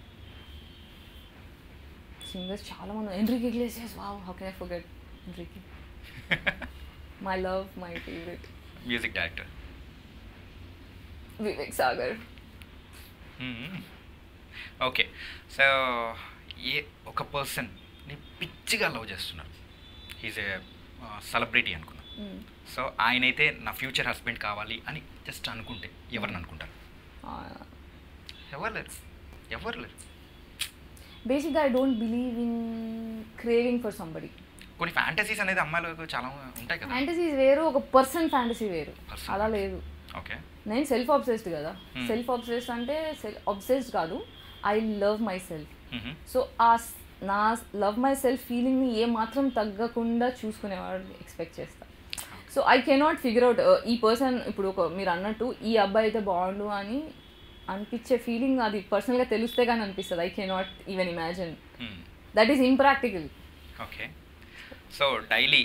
Speaker 2: Singers చాలా మంది. Enrique Iglesias. Wow, how can I forget Enrique. My love, my favourite.
Speaker 1: Music director?
Speaker 2: Vivek Sagar.
Speaker 1: Okay. So ఏ ఒక పర్సన్ని పిచ్చిగా లవ్ చేస్తున్నారు, ఈజ్ ఏ సెలబ్రిటీ అనుకున్నాం. సో ఆయనైతే నా ఫ్యూచర్ హస్బెండ్ కావాలి అని జస్ట్ అనుకుంటే ఎవరిని అనుకుంటారు? ఎవరు లేరు, ఎవరు లేరు.
Speaker 2: బేసిక్గా I don't believe in craving for somebody.
Speaker 1: కొన్ని ఫ్యాంటసీస్ అనేది అమ్మాయిలకు చాలా ఉంటాయి కదా.
Speaker 2: ఫ్యాంటసీస్ వేరు, ఒక పర్సన్ ఫ్యాంటసీ వేరు. అలా లేదు.
Speaker 1: ఓకే.
Speaker 2: నేను సెల్ఫ్ ఆబ్సెస్డ్ కదా. సెల్ఫ్ ఆబ్సెస్డ్ అంటే ఆబ్సెస్డ్ కాదు, I love myself. So ఆ నా లవ్ మై సెల్ఫ్ ఫీలింగ్ని ఏ మాత్రం తగ్గకుండా చూసుకునేవాడు ఎక్స్పెక్ట్ చేస్తా. So I cannot figure out ఈ పర్సన్ ఇప్పుడు ఒక మీరు అన్నట్టు ఈ అబ్బాయి అయితే బాగుండు అని అనిపించే ఫీలింగ్ అది పర్సనల్గా తెలిస్తే కానీ అనిపిస్తుంది. I cannot even imagine. That is impractical.
Speaker 1: Okay. So daily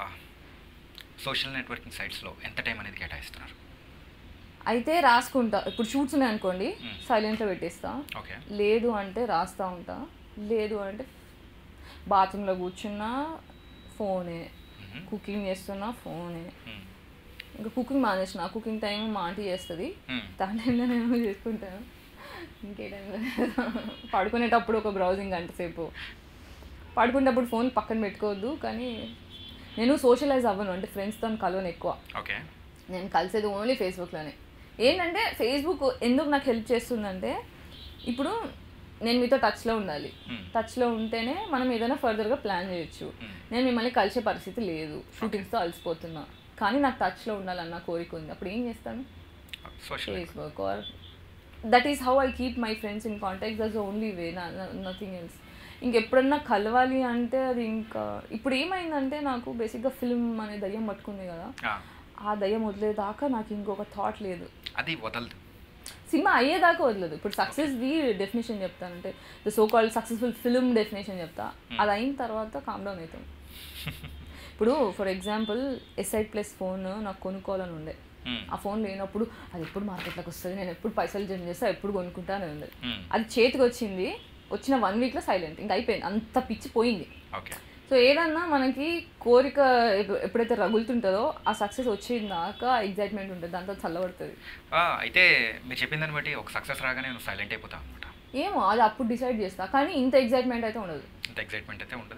Speaker 1: social networking సైట్స్లో ఎంత టైం అనేది కేటాయిస్తున్నారు?
Speaker 2: అయితే రాసుకుంటా. ఇప్పుడు షూట్స్ ఉన్నాయి అనుకోండి, సైలెంట్లో పెట్టేస్తా.
Speaker 1: ఓకే. లేదు
Speaker 2: అంటే రాస్తూ ఉంటా. లేదు అంటే బాత్రూంలో కూర్చున్నా ఫోనే, కుకింగ్ చేస్తున్నా ఫోనే. ఇంకా కుకింగ్ మానేసిన, కుకింగ్ టైం మా ఆంటీ చేస్తుంది, దాని టైంలో నేను చేసుకుంటాను. ఇంకే టైంలో పడుకునేటప్పుడు ఒక బ్రౌజింగ్ గంట సేపు. పడుకునేటప్పుడు ఫోన్ పక్కన పెట్టుకోవద్దు, కానీ నేను సోషలైజ్ అవ్వను, అంటే ఫ్రెండ్స్తో కలవను ఎక్కువ.
Speaker 1: ఓకే.
Speaker 2: నేను కలిసేది ఓన్లీ ఫేస్బుక్లోనే. ఏంటంటే ఫేస్బుక్ ఎందుకు నాకు హెల్ప్ చేస్తుందంటే, ఇప్పుడు నేను మీతో టచ్లో ఉండాలి, టచ్లో ఉంటేనే మనం ఏదైనా ఫర్దర్గా ప్లాన్ చేయొచ్చు. నేను మిమ్మల్ని కలిసే పరిస్థితి లేదు, షూటింగ్స్తో అలసిపోతున్నా, కానీ నాకు టచ్లో ఉండాలన్న కోరిక ఉంది. అప్పుడు ఏం చేస్తాను? Facebook. Or that is how I keep my friends in contact. That's the only way, nothing else. ఇంకెప్పుడన్నా కలవాలి అంటే అది ఇంకా ఇప్పుడు ఏమైందంటే నాకు బేసిక్గా ఫిల్మ్ అనే దయ్యం పట్టుకుంది కదా, ఆ దయ్యం వదిలేదాకా నాకు ఇంకొక థాట్ లేదు.
Speaker 1: అది వదలదు,
Speaker 2: సినిమా అయ్యేదాకా వదలదు. ఇప్పుడు సక్సెస్ది డెఫినేషన్ చెప్తానంటే the so called successful film definition చెప్తా, అది అయిన తర్వాత కామ్ డౌన్ అవుతాం. ఇప్పుడు for example S I plus phone నాకు కొనుక్కోవాలని ఉండే, ఆ ఫోన్ లేనప్పుడు అది ఎప్పుడు మార్కెట్లోకి వస్తుంది, నేను ఎప్పుడు పైసలు జమ చేస్తా, ఎప్పుడు కొనుక్కుంటా అని ఉంది. అది చేతికి వచ్చింది, వచ్చిన వన్ వీక్లో సైలెంట్, ఇంకా అయిపోయింది, అంత పిచ్చి పోయింది. సో ఏదన్నా మనకి కోరిక ఎప్పుడైతే రగులుతుంటుందో ఆ సక్సెస్ వచ్చేదాక ఎగ్జైట్మెంట్ ఉంటుంది, దాంతో చల్లబడుతుంది.
Speaker 1: అయితే మీరు చెప్పిన దాన్ని బట్టి ఒక సక్సెస్ రాగానే నేను సైలెంట్ అయిపోతా అనమాట.
Speaker 2: ఏమో అది అప్పుడు డిసైడ్ చేస్తా, కానీ ఇంత ఎగ్జైట్మెంట్ అయితే ఉండదు.
Speaker 1: ఇంత ఎగ్జైట్మెంట్ అయితే ఉండదు.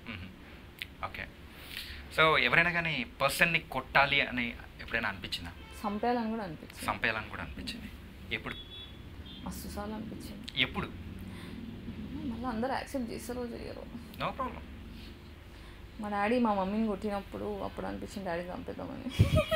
Speaker 1: ఓకే. సో ఎవరైనా కానీ పర్సన్ని కొట్టాలి అని ఎప్పుడైనా అనిపించిందా?
Speaker 2: సంపేయాలని కూడా అనిపించింది.
Speaker 1: సంపేయాలని కూడా అనిపించింది. ఎప్పుడు?
Speaker 2: మస్తు సార్లు అనిపించింది.
Speaker 1: ఎప్పుడు?
Speaker 2: మళ్ళీ అందరూ యాక్సెప్ట్ చేస్తారో చేయరు,
Speaker 1: నో ప్రాబ్లం.
Speaker 2: మా డాడీ మా మమ్మీని కొట్టినప్పుడు అప్పుడు అనిపించింది డాడీ చంపేద్దామని,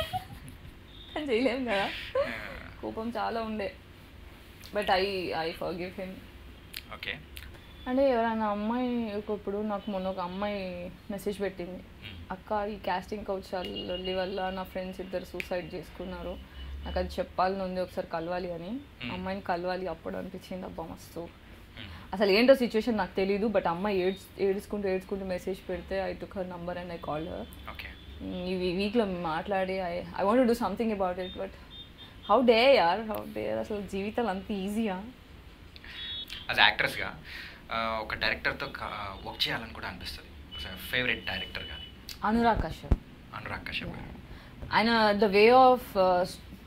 Speaker 2: కానీ చేయలేము కదా, కోపం చాలా ఉండే. But I I forgive him.
Speaker 1: Okay.
Speaker 2: అంటే ఎవరైనా అమ్మాయి ఒకప్పుడు నాకు మొన్న ఒక అమ్మాయి మెసేజ్ పెట్టింది, అక్క ఈ క్యాస్టింగ్ కౌచాల వల్ల నా ఫ్రెండ్స్ ఇద్దరు సూసైడ్ చేసుకున్నారు, నాకు అది చెప్పాలని ఉంది, ఒకసారి కలవాలి అని. అమ్మాయిని కలవాలి. అప్పుడు అనిపించింది అబ్బా మస్తు, అసలు ఏంటో సిచ్యువేషన్ నాకు తెలీదు, బట్ అమ్మాయి ఏడ్స్ ఏడ్చుకుంటూ ఏడ్చుకుంటూ మెసేజ్ పెడితే I took her number and I called her. ఈ వీక్లో మాట్లాడి I I want to do something about it, but how they యార్, హౌ డే, అసలు జీవితాలు అంత ఈజీయా?
Speaker 1: యాజ్ యాక్ట్రెస్గా ఒక డైరెక్టర్తో వర్క్ చేయాలని కూడా అనిపిస్తుంది. ఫేవరెట్ డైరెక్టర్ కానీ?
Speaker 2: అనురాగ్ కశ్యప్.
Speaker 1: అనురాగ్ కశ్యప్.
Speaker 2: ఆయన the way of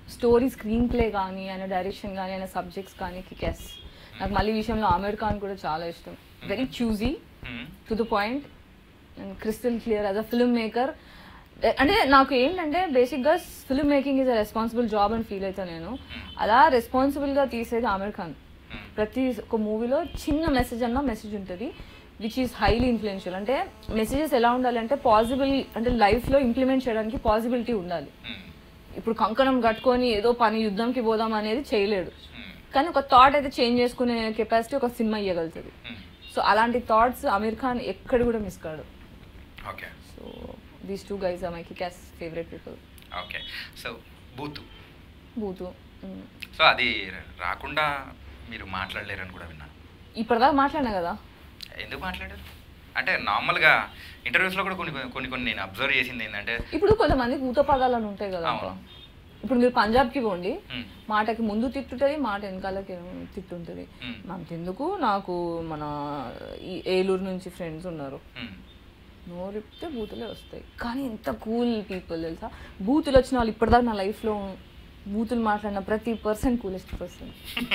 Speaker 2: story screen play కానీ ఆయన డైరెక్షన్ కానీ ఆయన సబ్జెక్ట్స్ కానీ కికెస్. నాకు మళ్ళీ విషయంలో ఆమిర్ ఖాన్ కూడా చాలా ఇష్టం. Very choosy, to the point and crystal clear as a film maker. అంటే నాకు ఏంటంటే బేసిక్గా film making is a responsible job అని ఫీల్ అవుతాను నేను. అలా రెస్పాన్సిబుల్గా తీసేది ఆమిర్ ఖాన్. ప్రతి ఒక మూవీలో చిన్న మెసేజ్ అన్న మెసేజ్ ఉంటుంది విచ్ ఈస్ హైలీ ఇన్ఫ్లుయెన్షియల్. అంటే మెసేజెస్ ఎలా ఉండాలంటే పాసిబుల్, అంటే లైఫ్లో ఇంప్లిమెంట్ చేయడానికి పాసిబిలిటీ ఉండాలి. ఇప్పుడు కంకణం కట్టుకొని ఏదో పని యుద్ధంకి పోదాం అనేది చేయలేడు, కానీ ఒక థాట్ అయితే చేంజ్ చేసుకునే కెపాసిటీ ఒక సినిమా ఇవ్వగలుగుతుంది. సో అలాంటి థాట్స్ ఆమిర్ ఖాన్ ఎక్కడ కూడా మిస్ కాడు.
Speaker 1: Okay,
Speaker 2: so these two guys are my kick ass favourite people.
Speaker 1: Okay, so బూతు
Speaker 2: బూతు
Speaker 1: సో అది రాకుండా మీరు మాట్లాడలేరని కూడా విన్నాను.
Speaker 2: ఇప్పటిదాకా మాట్లాడినా కదా.
Speaker 1: ఎందుకు మాట్లాడారు అంటే నార్మల్గా ఇంటర్వ్యూస్లో కూడా కొన్ని కొన్ని కొన్ని నేను అబ్జర్వ్ చేసింది ఏంటంటే
Speaker 2: ఇప్పుడు కొంతమందికి ఊత పదాలు అని ఉంటాయి కదా. ఇప్పుడు మీరు పంజాబ్కి పోండి, మాటకి ముందు తిట్టుంటుంది, మాట వెనకాలకి తిట్టుంటుంది. అంతెందుకు, నాకు మన ఈ ఏలూరు నుంచి ఫ్రెండ్స్ ఉన్నారు, నోరిపితే బూతులే వస్తాయి, కానీ ఎంత కూల్ పీపుల్ తెలుసా. బూతులు వచ్చిన వాళ్ళు ఇప్పటిదాకా నా లైఫ్లో బూతులు మాట్లాడిన ప్రతి పర్సన్ కూలెస్ట్ పర్సన్.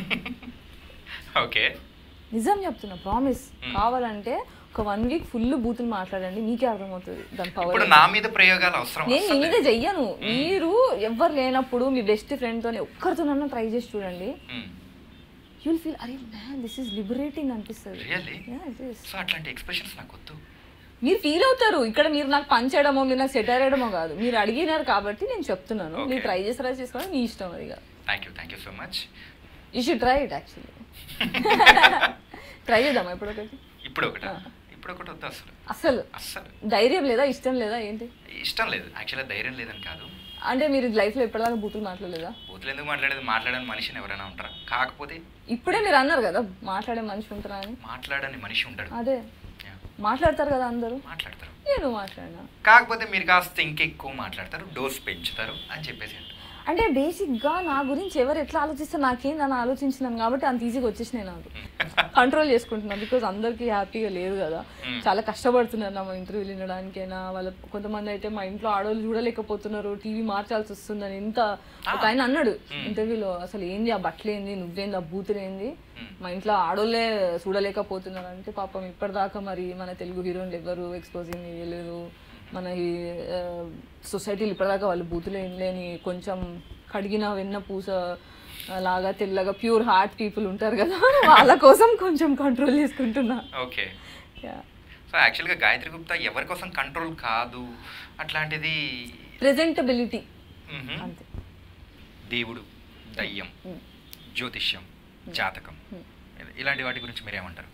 Speaker 1: ఓకే,
Speaker 2: నిజం చెప్తున్నా, ప్రామిస్. కావాలంటే ఒక వన్ వీక్ ఫుల్ బూతులు మాట్లాడండి, మీకే అర్థమవుతుంది దాని పవర్.
Speaker 1: నా మీద ప్రయోగాలు అవసరం,
Speaker 2: నేను నీ మీద చెయ్యను. మీరు ఎవ్వరు లేనప్పుడు మీ బెస్ట్ ఫ్రెండ్తో ఒక్కరితోనన్నా ట్రై చేసి చూడండి, యూ విల్ ఫీల్ అరే మ్యాన్ దిస్ ఈస్ లిబరేటింగ్ అనిపిస్తుంది.
Speaker 1: అట్లాంటి ఎక్స్ప్రెషన్స్ నాకు వద్దు.
Speaker 2: మీరు ఫీల్ అవుతారు. ఇక్కడ మీరు నాకు పంచడమో మీరు నాకు సెటర్ వేయడమో కాదు, మీరు అడిగినారు కాబట్టి నేను చెప్తున్నాను. మీరు ట్రై చేసి ట్రై చేసుకోవాలి, మీ ఇష్టం అది.
Speaker 1: Thank you thank you so much.
Speaker 2: You should try it actually. Try చేద్దామా ఇప్పుడు ఒకటి?
Speaker 1: ఇప్పుడు ఒకటి ఇప్పుడు ఒకటి వద్దు అసలు.
Speaker 2: అసలు
Speaker 1: అసలు
Speaker 2: ధైర్యం లేదా, ఇష్టం లేదా, ఏంటి?
Speaker 1: ఇష్టం లేదు యాక్చువల్గా, ధైర్యం లేదని కాదు.
Speaker 2: అంటే మీరు లైఫ్లో ఎప్పటిదాకా బూతులు మాట్లాడలేదా?
Speaker 1: బూతులు ఎందుకు మాట్లాడేది, మాట్లాడని మనిషిని ఎవరైనా ఉంటారా? కాకపోతే
Speaker 2: ఇప్పుడే మీరు అన్నారు కదా మాట్లాడే మనిషి ఉంటారా అని.
Speaker 1: మాట్లాడని మనిషి ఉంటాడు.
Speaker 2: అదే మాట్లాడతారు కదా అందరూ,
Speaker 1: మాట్లాడతారు.
Speaker 2: నేను మాట్లాడినా.
Speaker 1: కాకపోతే మీరు కాస్త ఇంకెక్కువ మాట్లాడతారు, డోస్ పెంచుతారు అని చెప్పేసి అంటారు.
Speaker 2: అంటే బేసిక్గా నా గురించి ఎవరు ఎట్లా ఆలోచిస్తారు నాకేం, నన్ను ఆలోచించినాను కాబట్టి అంత ఈజీగా వచ్చేసినాయి. నాకు కంట్రోల్ చేసుకుంటున్నాను, బికాజ్ అందరికీ హ్యాపీగా లేదు కదా, చాలా కష్టపడుతున్నారు నా ఇంటర్వ్యూలు వినడానికైనా. వాళ్ళ కొంతమంది అయితే మా ఇంట్లో ఆడవాళ్ళు చూడలేకపోతున్నారు, టీవీ మార్చాల్సి వస్తుందని. ఎంత ఒక ఆయన అన్నాడు ఇంటర్వ్యూలో, అసలు ఏంది ఆ బట్టలు ఏంది, నువ్వేంది ఆ బూతులు ఏంది, మా ఇంట్లో ఆడోళ్ళే చూడలేకపోతున్నారు అంటే. పాపం ఇప్పటిదాకా మరి మన తెలుగు హీరోయిన్లు ఎవరు ఎక్స్పోజింగ్ చేయలేదు, మన ఈ సొసైటీలు ఇప్పటిదాకా వాళ్ళు బూతులు ఏం లేని కొంచెం కడిగిన వెన్న పూస లాగా తెల్లగా ప్యూర్ హార్ట్ పీపుల్ ఉంటారు కదా, వాళ్ళ కోసం కొంచెం కంట్రోల్ చేసుకుంటున్నా.
Speaker 1: ఓకే, సో యాక్చువల్గా గాయత్రి గుప్తా ఎవరి కోసం కంట్రోల్ కాదు, అట్లాంటిది
Speaker 2: ప్రెజెంటబిలిటీ అంతే.
Speaker 1: దేవుడు, దయ్యం, జ్యోతిష్యం, జాతకం ఇలాంటి వాటి గురించి మీరేమంటారు?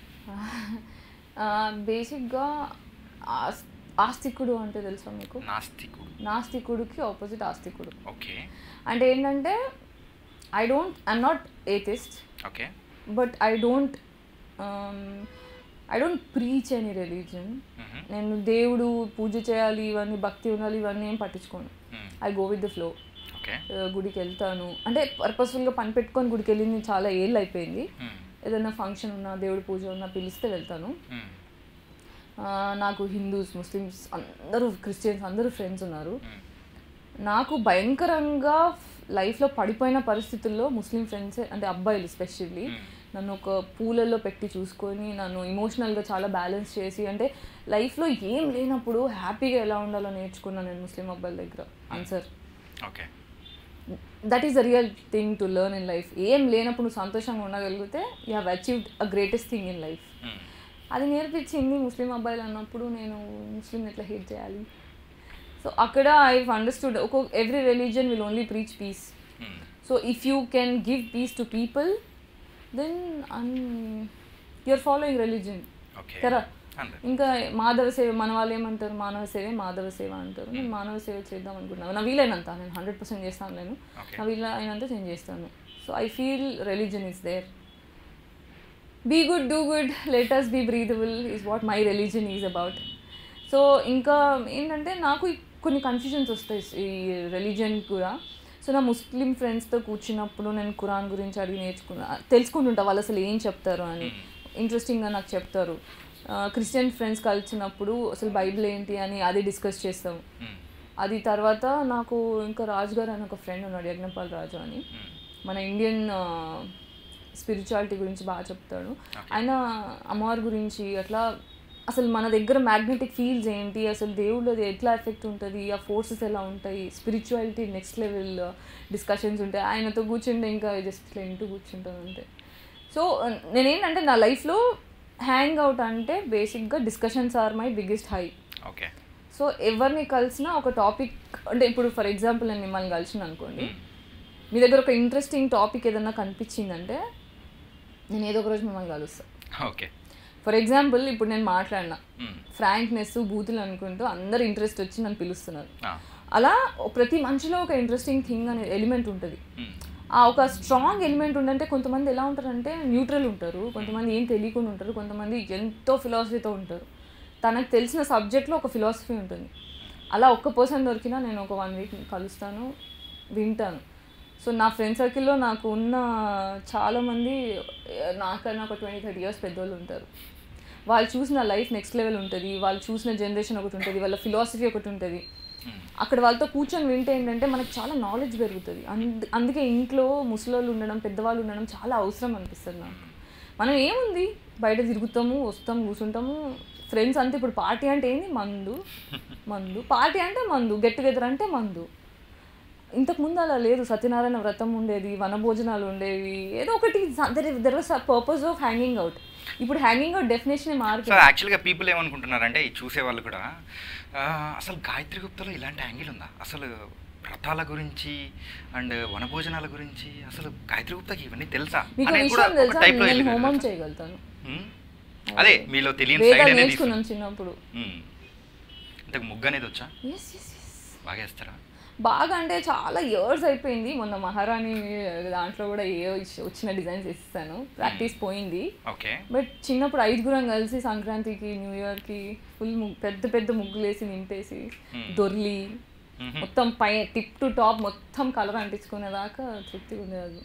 Speaker 2: బేసిక్గా ఆస్తికుడు అంటే తెలుసా మీకు?
Speaker 1: నాస్తికుడు.
Speaker 2: నాస్తికుడికి ఆపోజిట్ ఆస్తికుడు.
Speaker 1: ఓకే,
Speaker 2: అంటే ఏంటంటే I don't I'm not atheist.
Speaker 1: Okay,
Speaker 2: but I don't I don't preach any religion. నేను దేవుడు పూజ చేయాలి, ఇవన్నీ భక్తి ఉండాలి, ఇవన్నీ ఏం పట్టించుకోను. I go with the flow. గుడికి వెళ్తాను అంటే పర్పస్ఫుల్గా పని పెట్టుకొని గుడికి వెళ్ళింది చాలా ఏళ్ళు అయిపోయింది. ఏదైనా ఫంక్షన్ ఉన్నా, దేవుడి పూజ ఉన్నా పిలిస్తే వెళ్తాను. నాకు హిందూస్, ముస్లిమ్స్ అందరూ, క్రిస్టియన్స్ అందరూ ఫ్రెండ్స్ ఉన్నారు. నాకు భయంకరంగా లైఫ్లో పడిపోయిన పరిస్థితుల్లో ముస్లిం ఫ్రెండ్సే, అంటే అబ్బాయిలు స్పెషల్లీ నన్ను ఒక పూలల్లో పెట్టి చూసుకొని నన్ను ఇమోషనల్గా చాలా బ్యాలెన్స్ చేసి, అంటే లైఫ్లో ఏం లేనప్పుడు హ్యాపీగా ఎలా ఉండాలో నేర్చుకున్నాను నేను ముస్లిం అబ్బాయిల దగ్గర. Answer
Speaker 1: okay,
Speaker 2: that is the real thing to learn in life. ఏం లేనప్పుడు నువ్వు సంతోషంగా ఉండగలిగితే you have achieved a greatest thing in life. అది నేర్పించింది ముస్లిం అబ్బాయిలు అన్నప్పుడు నేను ముస్లిం ఎట్లా హేట్ చేయాలి. సో అక్కడ ఐ అండర్స్టూడ్ ఒక every religion will only preach peace. So if you can give peace to people then you're following religion కదా. ఇంకా మాధవ సేవ, మన వాళ్ళు ఏమంటారు, మానవ సేవే మాధవ సేవ అంటారు. నేను మానవ సేవ చేద్దాం అనుకుంటున్నాను. నా వీలైనంత నేను హండ్రెడ్ పర్సెంట్ చేస్తాను, నేను నా వీలు అయినంత నేను చేస్తాను. So I feel religion is there. Be good, do good, let us be breathable is what my religion is about. So ఇంకా ఏంటంటే నాకు కొన్ని కన్ఫ్యూజన్స్ వస్తాయి ఈ రిలీజన్ కూడా. సో నా ముస్లిం ఫ్రెండ్స్తో కూర్చున్నప్పుడు నేను ఖురాన్ గురించి అడిగి నేర్చుకున్నా, తెలుసుకుంటుంటా వాళ్ళు అసలు ఏం చెప్తారు అని. ఇంట్రెస్టింగ్గా నాకు చెప్తారు. క్రిస్టియన్ ఫ్రెండ్స్ కలిసినప్పుడు అసలు బైబిల్ ఏంటి అని అది డిస్కస్ చేస్తాం. అది తర్వాత నాకు ఇంకా రాజు గారు అని ఒక ఫ్రెండ్ ఉన్నాడు, యజ్ఞపాల్ రాజు అని, మన ఇండియన్ స్పిరిచువాలిటీ గురించి బాగా చెప్తాడు. ఆయన అమ్మవారి గురించి అట్లా అసలు మన దగ్గర మ్యాగ్నెటిక్ ఫీల్డ్స్ ఏంటి, అసలు దేవుళ్ళది ఎట్లా ఎఫెక్ట్ ఉంటుంది, ఆ ఫోర్సెస్ ఎలా ఉంటాయి, స్పిరిచువాలిటీ నెక్స్ట్ లెవెల్ డిస్కషన్స్ ఉంటాయి. ఆయనతో కూర్చుంటే ఇంకా జస్ట్ ఇట్లా ఇంటూ కూర్చుంటాను అంతే. సో నేనేంటంటే నా లైఫ్లో హ్యాంగ్ అవుట్ అంటే బేసిక్గా discussions are my biggest high.
Speaker 1: Okay.
Speaker 2: So ఎవరిని కలిసినా ఒక టాపిక్ అంటే ఇప్పుడు ఫర్ ఎగ్జాంపుల్ నేను మిమ్మల్ని కలిసిన అనుకోండి, మీ దగ్గర ఒక ఇంట్రెస్టింగ్ టాపిక్ ఏదన్నా కనిపించిందంటే నేను ఏదో ఒక రోజు మిమ్మల్ని కలుస్తాను.
Speaker 1: ఓకే.
Speaker 2: ఫర్ ఎగ్జాంపుల్ ఇప్పుడు నేను మాట్లాడినా ఫ్రాంక్నెస్ బూతులు అనుకుంటూ అందరు ఇంట్రెస్ట్ వచ్చి నన్ను పిలుస్తున్నారు. అలా ప్రతి మనిషిలో ఒక ఇంట్రెస్టింగ్ థింగ్ అనే ఎలిమెంట్ ఉంటుంది. ఆ ఒక స్ట్రాంగ్ ఎలిమెంట్ ఉందంటే కొంతమంది ఎలా ఉంటారంటే న్యూట్రల్ ఉంటారు, కొంతమంది ఏం తెలియకుండా ఉంటారు, కొంతమంది ఎంతో ఫిలాసఫీతో ఉంటారు. తనకు తెలిసిన సబ్జెక్ట్లో ఒక ఫిలాసఫీ ఉంటుంది. అలా ఒక్క పర్సన్ దొరికినా నేను ఒక వన్ వీక్ కలుస్తాను, వింటాను. సో నా ఫ్రెండ్ సర్కిల్లో నాకు ఉన్న చాలామంది నాకన్నా ఒక ట్వంటీ థర్టీ ఇయర్స్ పెద్దోళ్ళు ఉంటారు. వాళ్ళు చూసిన లైఫ్ నెక్స్ట్ లెవెల్ ఉంటుంది, వాళ్ళు చూసిన జనరేషన్ ఒకటి ఉంటుంది, వాళ్ళ ఫిలాసఫీ ఒకటి ఉంటుంది. అక్కడ వాళ్ళతో కూర్చొని వింటే ఏంటంటే మనకు చాలా నాలెడ్జ్ పెరుగుతుంది. అందు అందుకే ఇంట్లో ముసలోళ్ళు ఉండడం, పెద్దవాళ్ళు ఉండడం చాలా అవసరం అనిపిస్తుంది నాకు. మనం ఏముంది బయట తిరుగుతాము, వస్తాము, కూర్చుంటాము, ఫ్రెండ్స్ అంతే. ఇప్పుడు పార్టీ అంటే ఏంది, మందు మందు పార్టీ అంటే మందు, గెట్ టుగెదర్ అంటే మందు. ఇంతకుముందు అలా లేదు. సత్యనారాయణ వ్రతం ఉండేది, వనభోజనాలు ఉండేవి, ఏదో ఒకటి there was a purpose of hanging out. ఇప్పుడు హ్యాంగింగ్ అవుట్ డెఫినేషన్ మారుతుంది.
Speaker 1: సో యాక్చువల్గా పీపుల్ ఏమనుకుంటున్నారంటే ఈ చూసేవాళ్ళు కూడా అసలు గాయత్రి గుప్తలో ఇలాంటి యాంగిల్ ఉందా, అసలు వ్రతాల గురించి అండ్ వనభోజనాల గురించి అసలు గాయత్రి గుప్తకి ఇవన్నీ తెలుసా
Speaker 2: నేను హోమం చేయగలుగుతాను.
Speaker 1: అదే మీలో తెలియని సైడ్ అనేది
Speaker 2: చిన్నప్పుడు.
Speaker 1: ఇంతకు ముగ్గు అనేది వచ్చా, బాగా వేస్తారా?
Speaker 2: బాగా అంటే చాలా ఇయర్స్ అయిపోయింది. మొన్న మహారాణి దాంట్లో కూడా ఏ వచ్చిన డిజైన్స్ ఇస్తాను, ప్రాక్టీస్ పోయింది. బట్ చిన్నప్పుడు ఐదుగురం కలిసి సంక్రాంతికి న్యూ ఇయర్కి ఫుల్ పెద్ద పెద్ద ముగ్గులు వేసి నింపేసి దొర్లి మొత్తం పై టిప్ టు టాప్ మొత్తం కలర్ అంటించుకునేదాకా తృప్తిగా ఉండేది.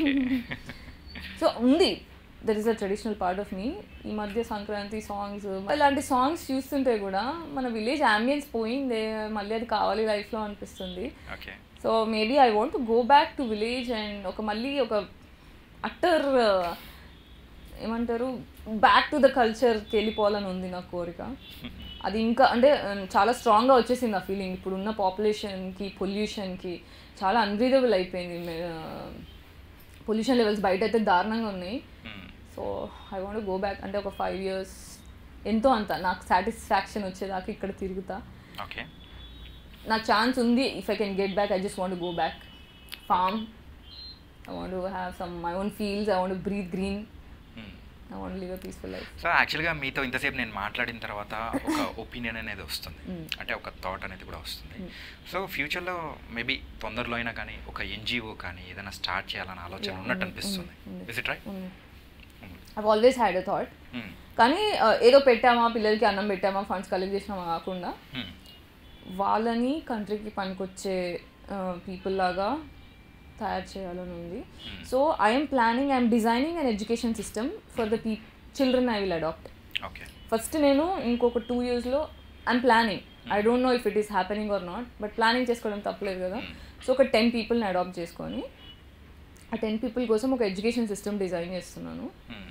Speaker 2: సో ఉంది, that is a traditional part of me. ఈ మధ్య సంక్రాంతి సాంగ్స్ ఇలాంటి సాంగ్స్ చూస్తుంటే కూడా మన విలేజ్ అంబియన్స్ పోయిందే, మళ్ళీ అది కావాలి లైఫ్లో అనిపిస్తుంది. So maybe I want to go back to village and ఒక మళ్ళీ ఒక అట్టర్ ఏమంటారు బ్యాక్ టు ద కల్చర్కి వెళ్ళిపోవాలని ఉంది నా కోరిక. అది ఇంకా అంటే చాలా స్ట్రాంగ్గా వచ్చేసింది ఆ ఫీలింగ్. ఇప్పుడున్న పాపులేషన్కి పొల్యూషన్కి చాలా అన్బ్రీదబుల్ అయిపోయింది. పొల్యూషన్ లెవెల్స్ బయట అయితే దారుణంగా ఉన్నాయి. So I want go back అంటే ఒక ఫైవ్ ఇయర్స్ ఎంతో అంత నాకు సాటిస్ఫాక్షన్ వచ్చేదాకా ఇక్కడ తిరుగుతా.
Speaker 1: ఓకే,
Speaker 2: నాకు ఛాన్స్ ఉంది. If I can get back I just want go back farm. I want have some my own fields. I want breathe green. I want live a peaceful life.
Speaker 1: So యాక్చువల్గా మీతో ఇంతసేపు నేను మాట్లాడిన తర్వాత ఒక opinion అనేది వస్తుంది, అంటే ఒక థాట్ అనేది కూడా వస్తుంది. సో ఫ్యూచర్లో మేబీ తొందరలో అయినా కానీ ఒక ఎన్జిఓ కానీ ఏదైనా స్టార్ట్ చేయాలని ఆలోచన ఉన్నట్టు అనిపిస్తుంది. Is it right?
Speaker 2: I've always had a thought. కానీ ఏదో పెట్టామా పిల్లలకి అన్నం పెట్టామా ఫండ్స్ కలెక్ట్ చేసినామా కాకుండా వాళ్ళని కంట్రీకి పనికొచ్చే పీపుల్ లాగా తయారు చేయాలని ఉంది. So I'm planning, I'm designing an education system for the P children I will adapt. First నేను ఇంకొక టూ ఇయర్స్లో I'm planning. I don't know if it is happening or not, but planning చేసుకోవడం తప్పలేదు కదా. సో ఒక ten పీపుల్ని adapt చేసుకొని ఆ టెన్ పీపుల్ కోసం ఒక ఎడ్యుకేషన్ సిస్టమ్ డిజైన్ చేస్తున్నాను.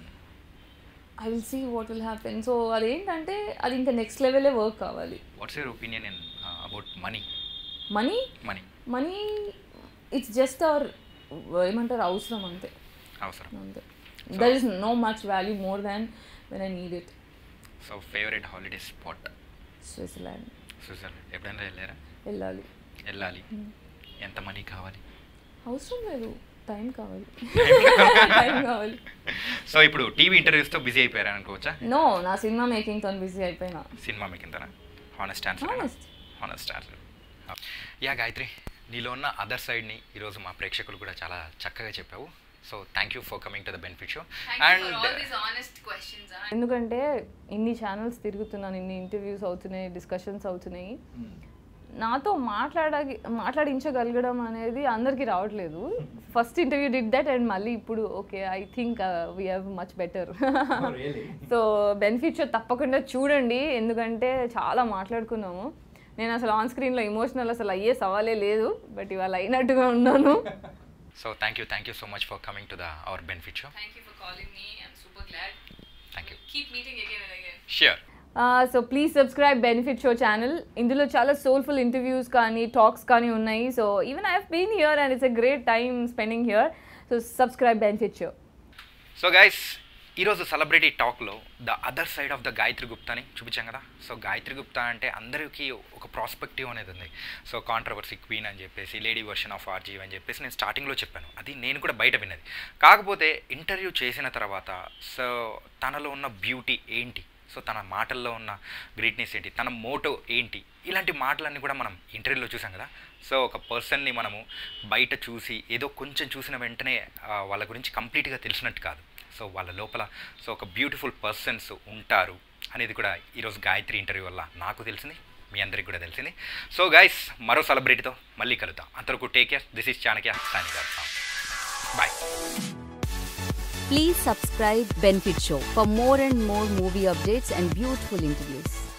Speaker 2: I will see what will happen. So అదేంటంటే అది ఇంకా నెక్స్ట్ లెవెలే వర్క్ కావాలి.
Speaker 1: What's your opinion in about money?
Speaker 2: Money
Speaker 1: money
Speaker 2: money it's just our ఏమంటారు అవసరం అంతే.
Speaker 1: అవసరం
Speaker 2: అంతే. There is no much value more than when I need it.
Speaker 1: So favourite holiday spot?
Speaker 2: Switzerland.
Speaker 1: Switzerland ఎప్పుడైనా వెళ్ళారా?
Speaker 2: వెళ్ళాలి.
Speaker 1: వెళ్ళాలి. ఎంత మనీ కావాలి?
Speaker 2: అవసరం లేదు, టైం కావాలి. టైం కావాలి.
Speaker 1: సో ఇప్పుడు టీవీ ఇంటర్వ్యూస్తో బిజీ అయిపోయారా అనుకోవచ్చా?
Speaker 2: నో, నా సినిమా మేకింగ్తో బిజీ అయిపోయినా.
Speaker 1: సినిమా మేకింగ్తోనా? Honest answer. Honest answer. Ya Gayatri, నీలో ఉన్న అదర్ సైడ్ని ఈరోజు మా ప్రేక్షకులు కూడా చాలా చక్కగా చెప్పావు. So thank you for coming to the benefit show. And
Speaker 2: ఎందుకంటే ఇన్ని ఛానల్స్ తిరుగుతున్నాను, ఇన్ని ఇంటర్వ్యూస్ అవుతున్నాయి, డిస్కషన్స్ అవుతున్నాయి. నాతో మాట్లాడ మాట్లాడించగలగడం అనేది అందరికీ రావట్లేదు. First interview did that and మళ్ళీ ఇప్పుడు okay I think we have much better. So benefit show తప్పకుండా చూడండి, ఎందుకంటే చాలా మాట్లాడుకున్నాము. నేను అసలు ఆన్ స్క్రీన్లో ఎమోషనల్ అసలు అయ్యే సవాలే లేదు, బట్ ఇవాళ అయినట్టుగా ఉన్నాను.
Speaker 1: So thank you thank you so much for coming to the our benefit show.
Speaker 3: Thank you for calling me. I'm super glad.
Speaker 1: Thank you.
Speaker 3: Keep meeting again and again.
Speaker 1: Sure.
Speaker 2: So please subscribe benefit show channel. ఇందులో చాలా soulful interviews కానీ talks కానీ ఉన్నాయి. So even I have been here and it's a great time spending here. So subscribe benefit show.
Speaker 1: So guys, ఈరోజు celebrity టాక్లో the other side of the Gayatri గుప్తాని చూపించాం కదా. So Gayatri Gupta అంటే అందరికీ ఒక ప్రాస్పెక్టివ్ అనేది ఉంది. సో కాంట్రవర్సీ క్వీన్ అని చెప్పేసి, లేడీ వర్షన్ ఆఫ్ ఆర్జీవ్ అని చెప్పేసి నేను స్టార్టింగ్లో చెప్పాను. అది నేను కూడా బయట విన్నది. కాకపోతే ఇంటర్వ్యూ చేసిన తర్వాత సో తనలో ఉన్న బ్యూటీ ఏంటి, సో తన మాటల్లో ఉన్న గ్రేట్నెస్ ఏంటి, తన మోటో ఏంటి, ఇలాంటి మాటలన్నీ కూడా మనం ఇంటర్వ్యూలో చూసాం కదా. సో ఒక పర్సన్ని మనము బయట చూసి ఏదో కొంచెం చూసిన వెంటనే వాళ్ళ గురించి కంప్లీట్గా తెలిసినట్టు కాదు. సో వాళ్ళ లోపల సో ఒక బ్యూటిఫుల్ పర్సన్స్ ఉంటారు అనేది కూడా ఈరోజు గాయత్రి ఇంటర్వ్యూ వల్ల నాకు తెలిసింది, మీ అందరికి కూడా తెలిసింది. సో గైస్, మరో సెలబ్రిటీతో మళ్ళీ కలుద్దాం. అంతవరకు take care. This is Chanakya signing off. Bye.
Speaker 4: Please subscribe Benefit Show for more and more movie updates and beautiful interviews.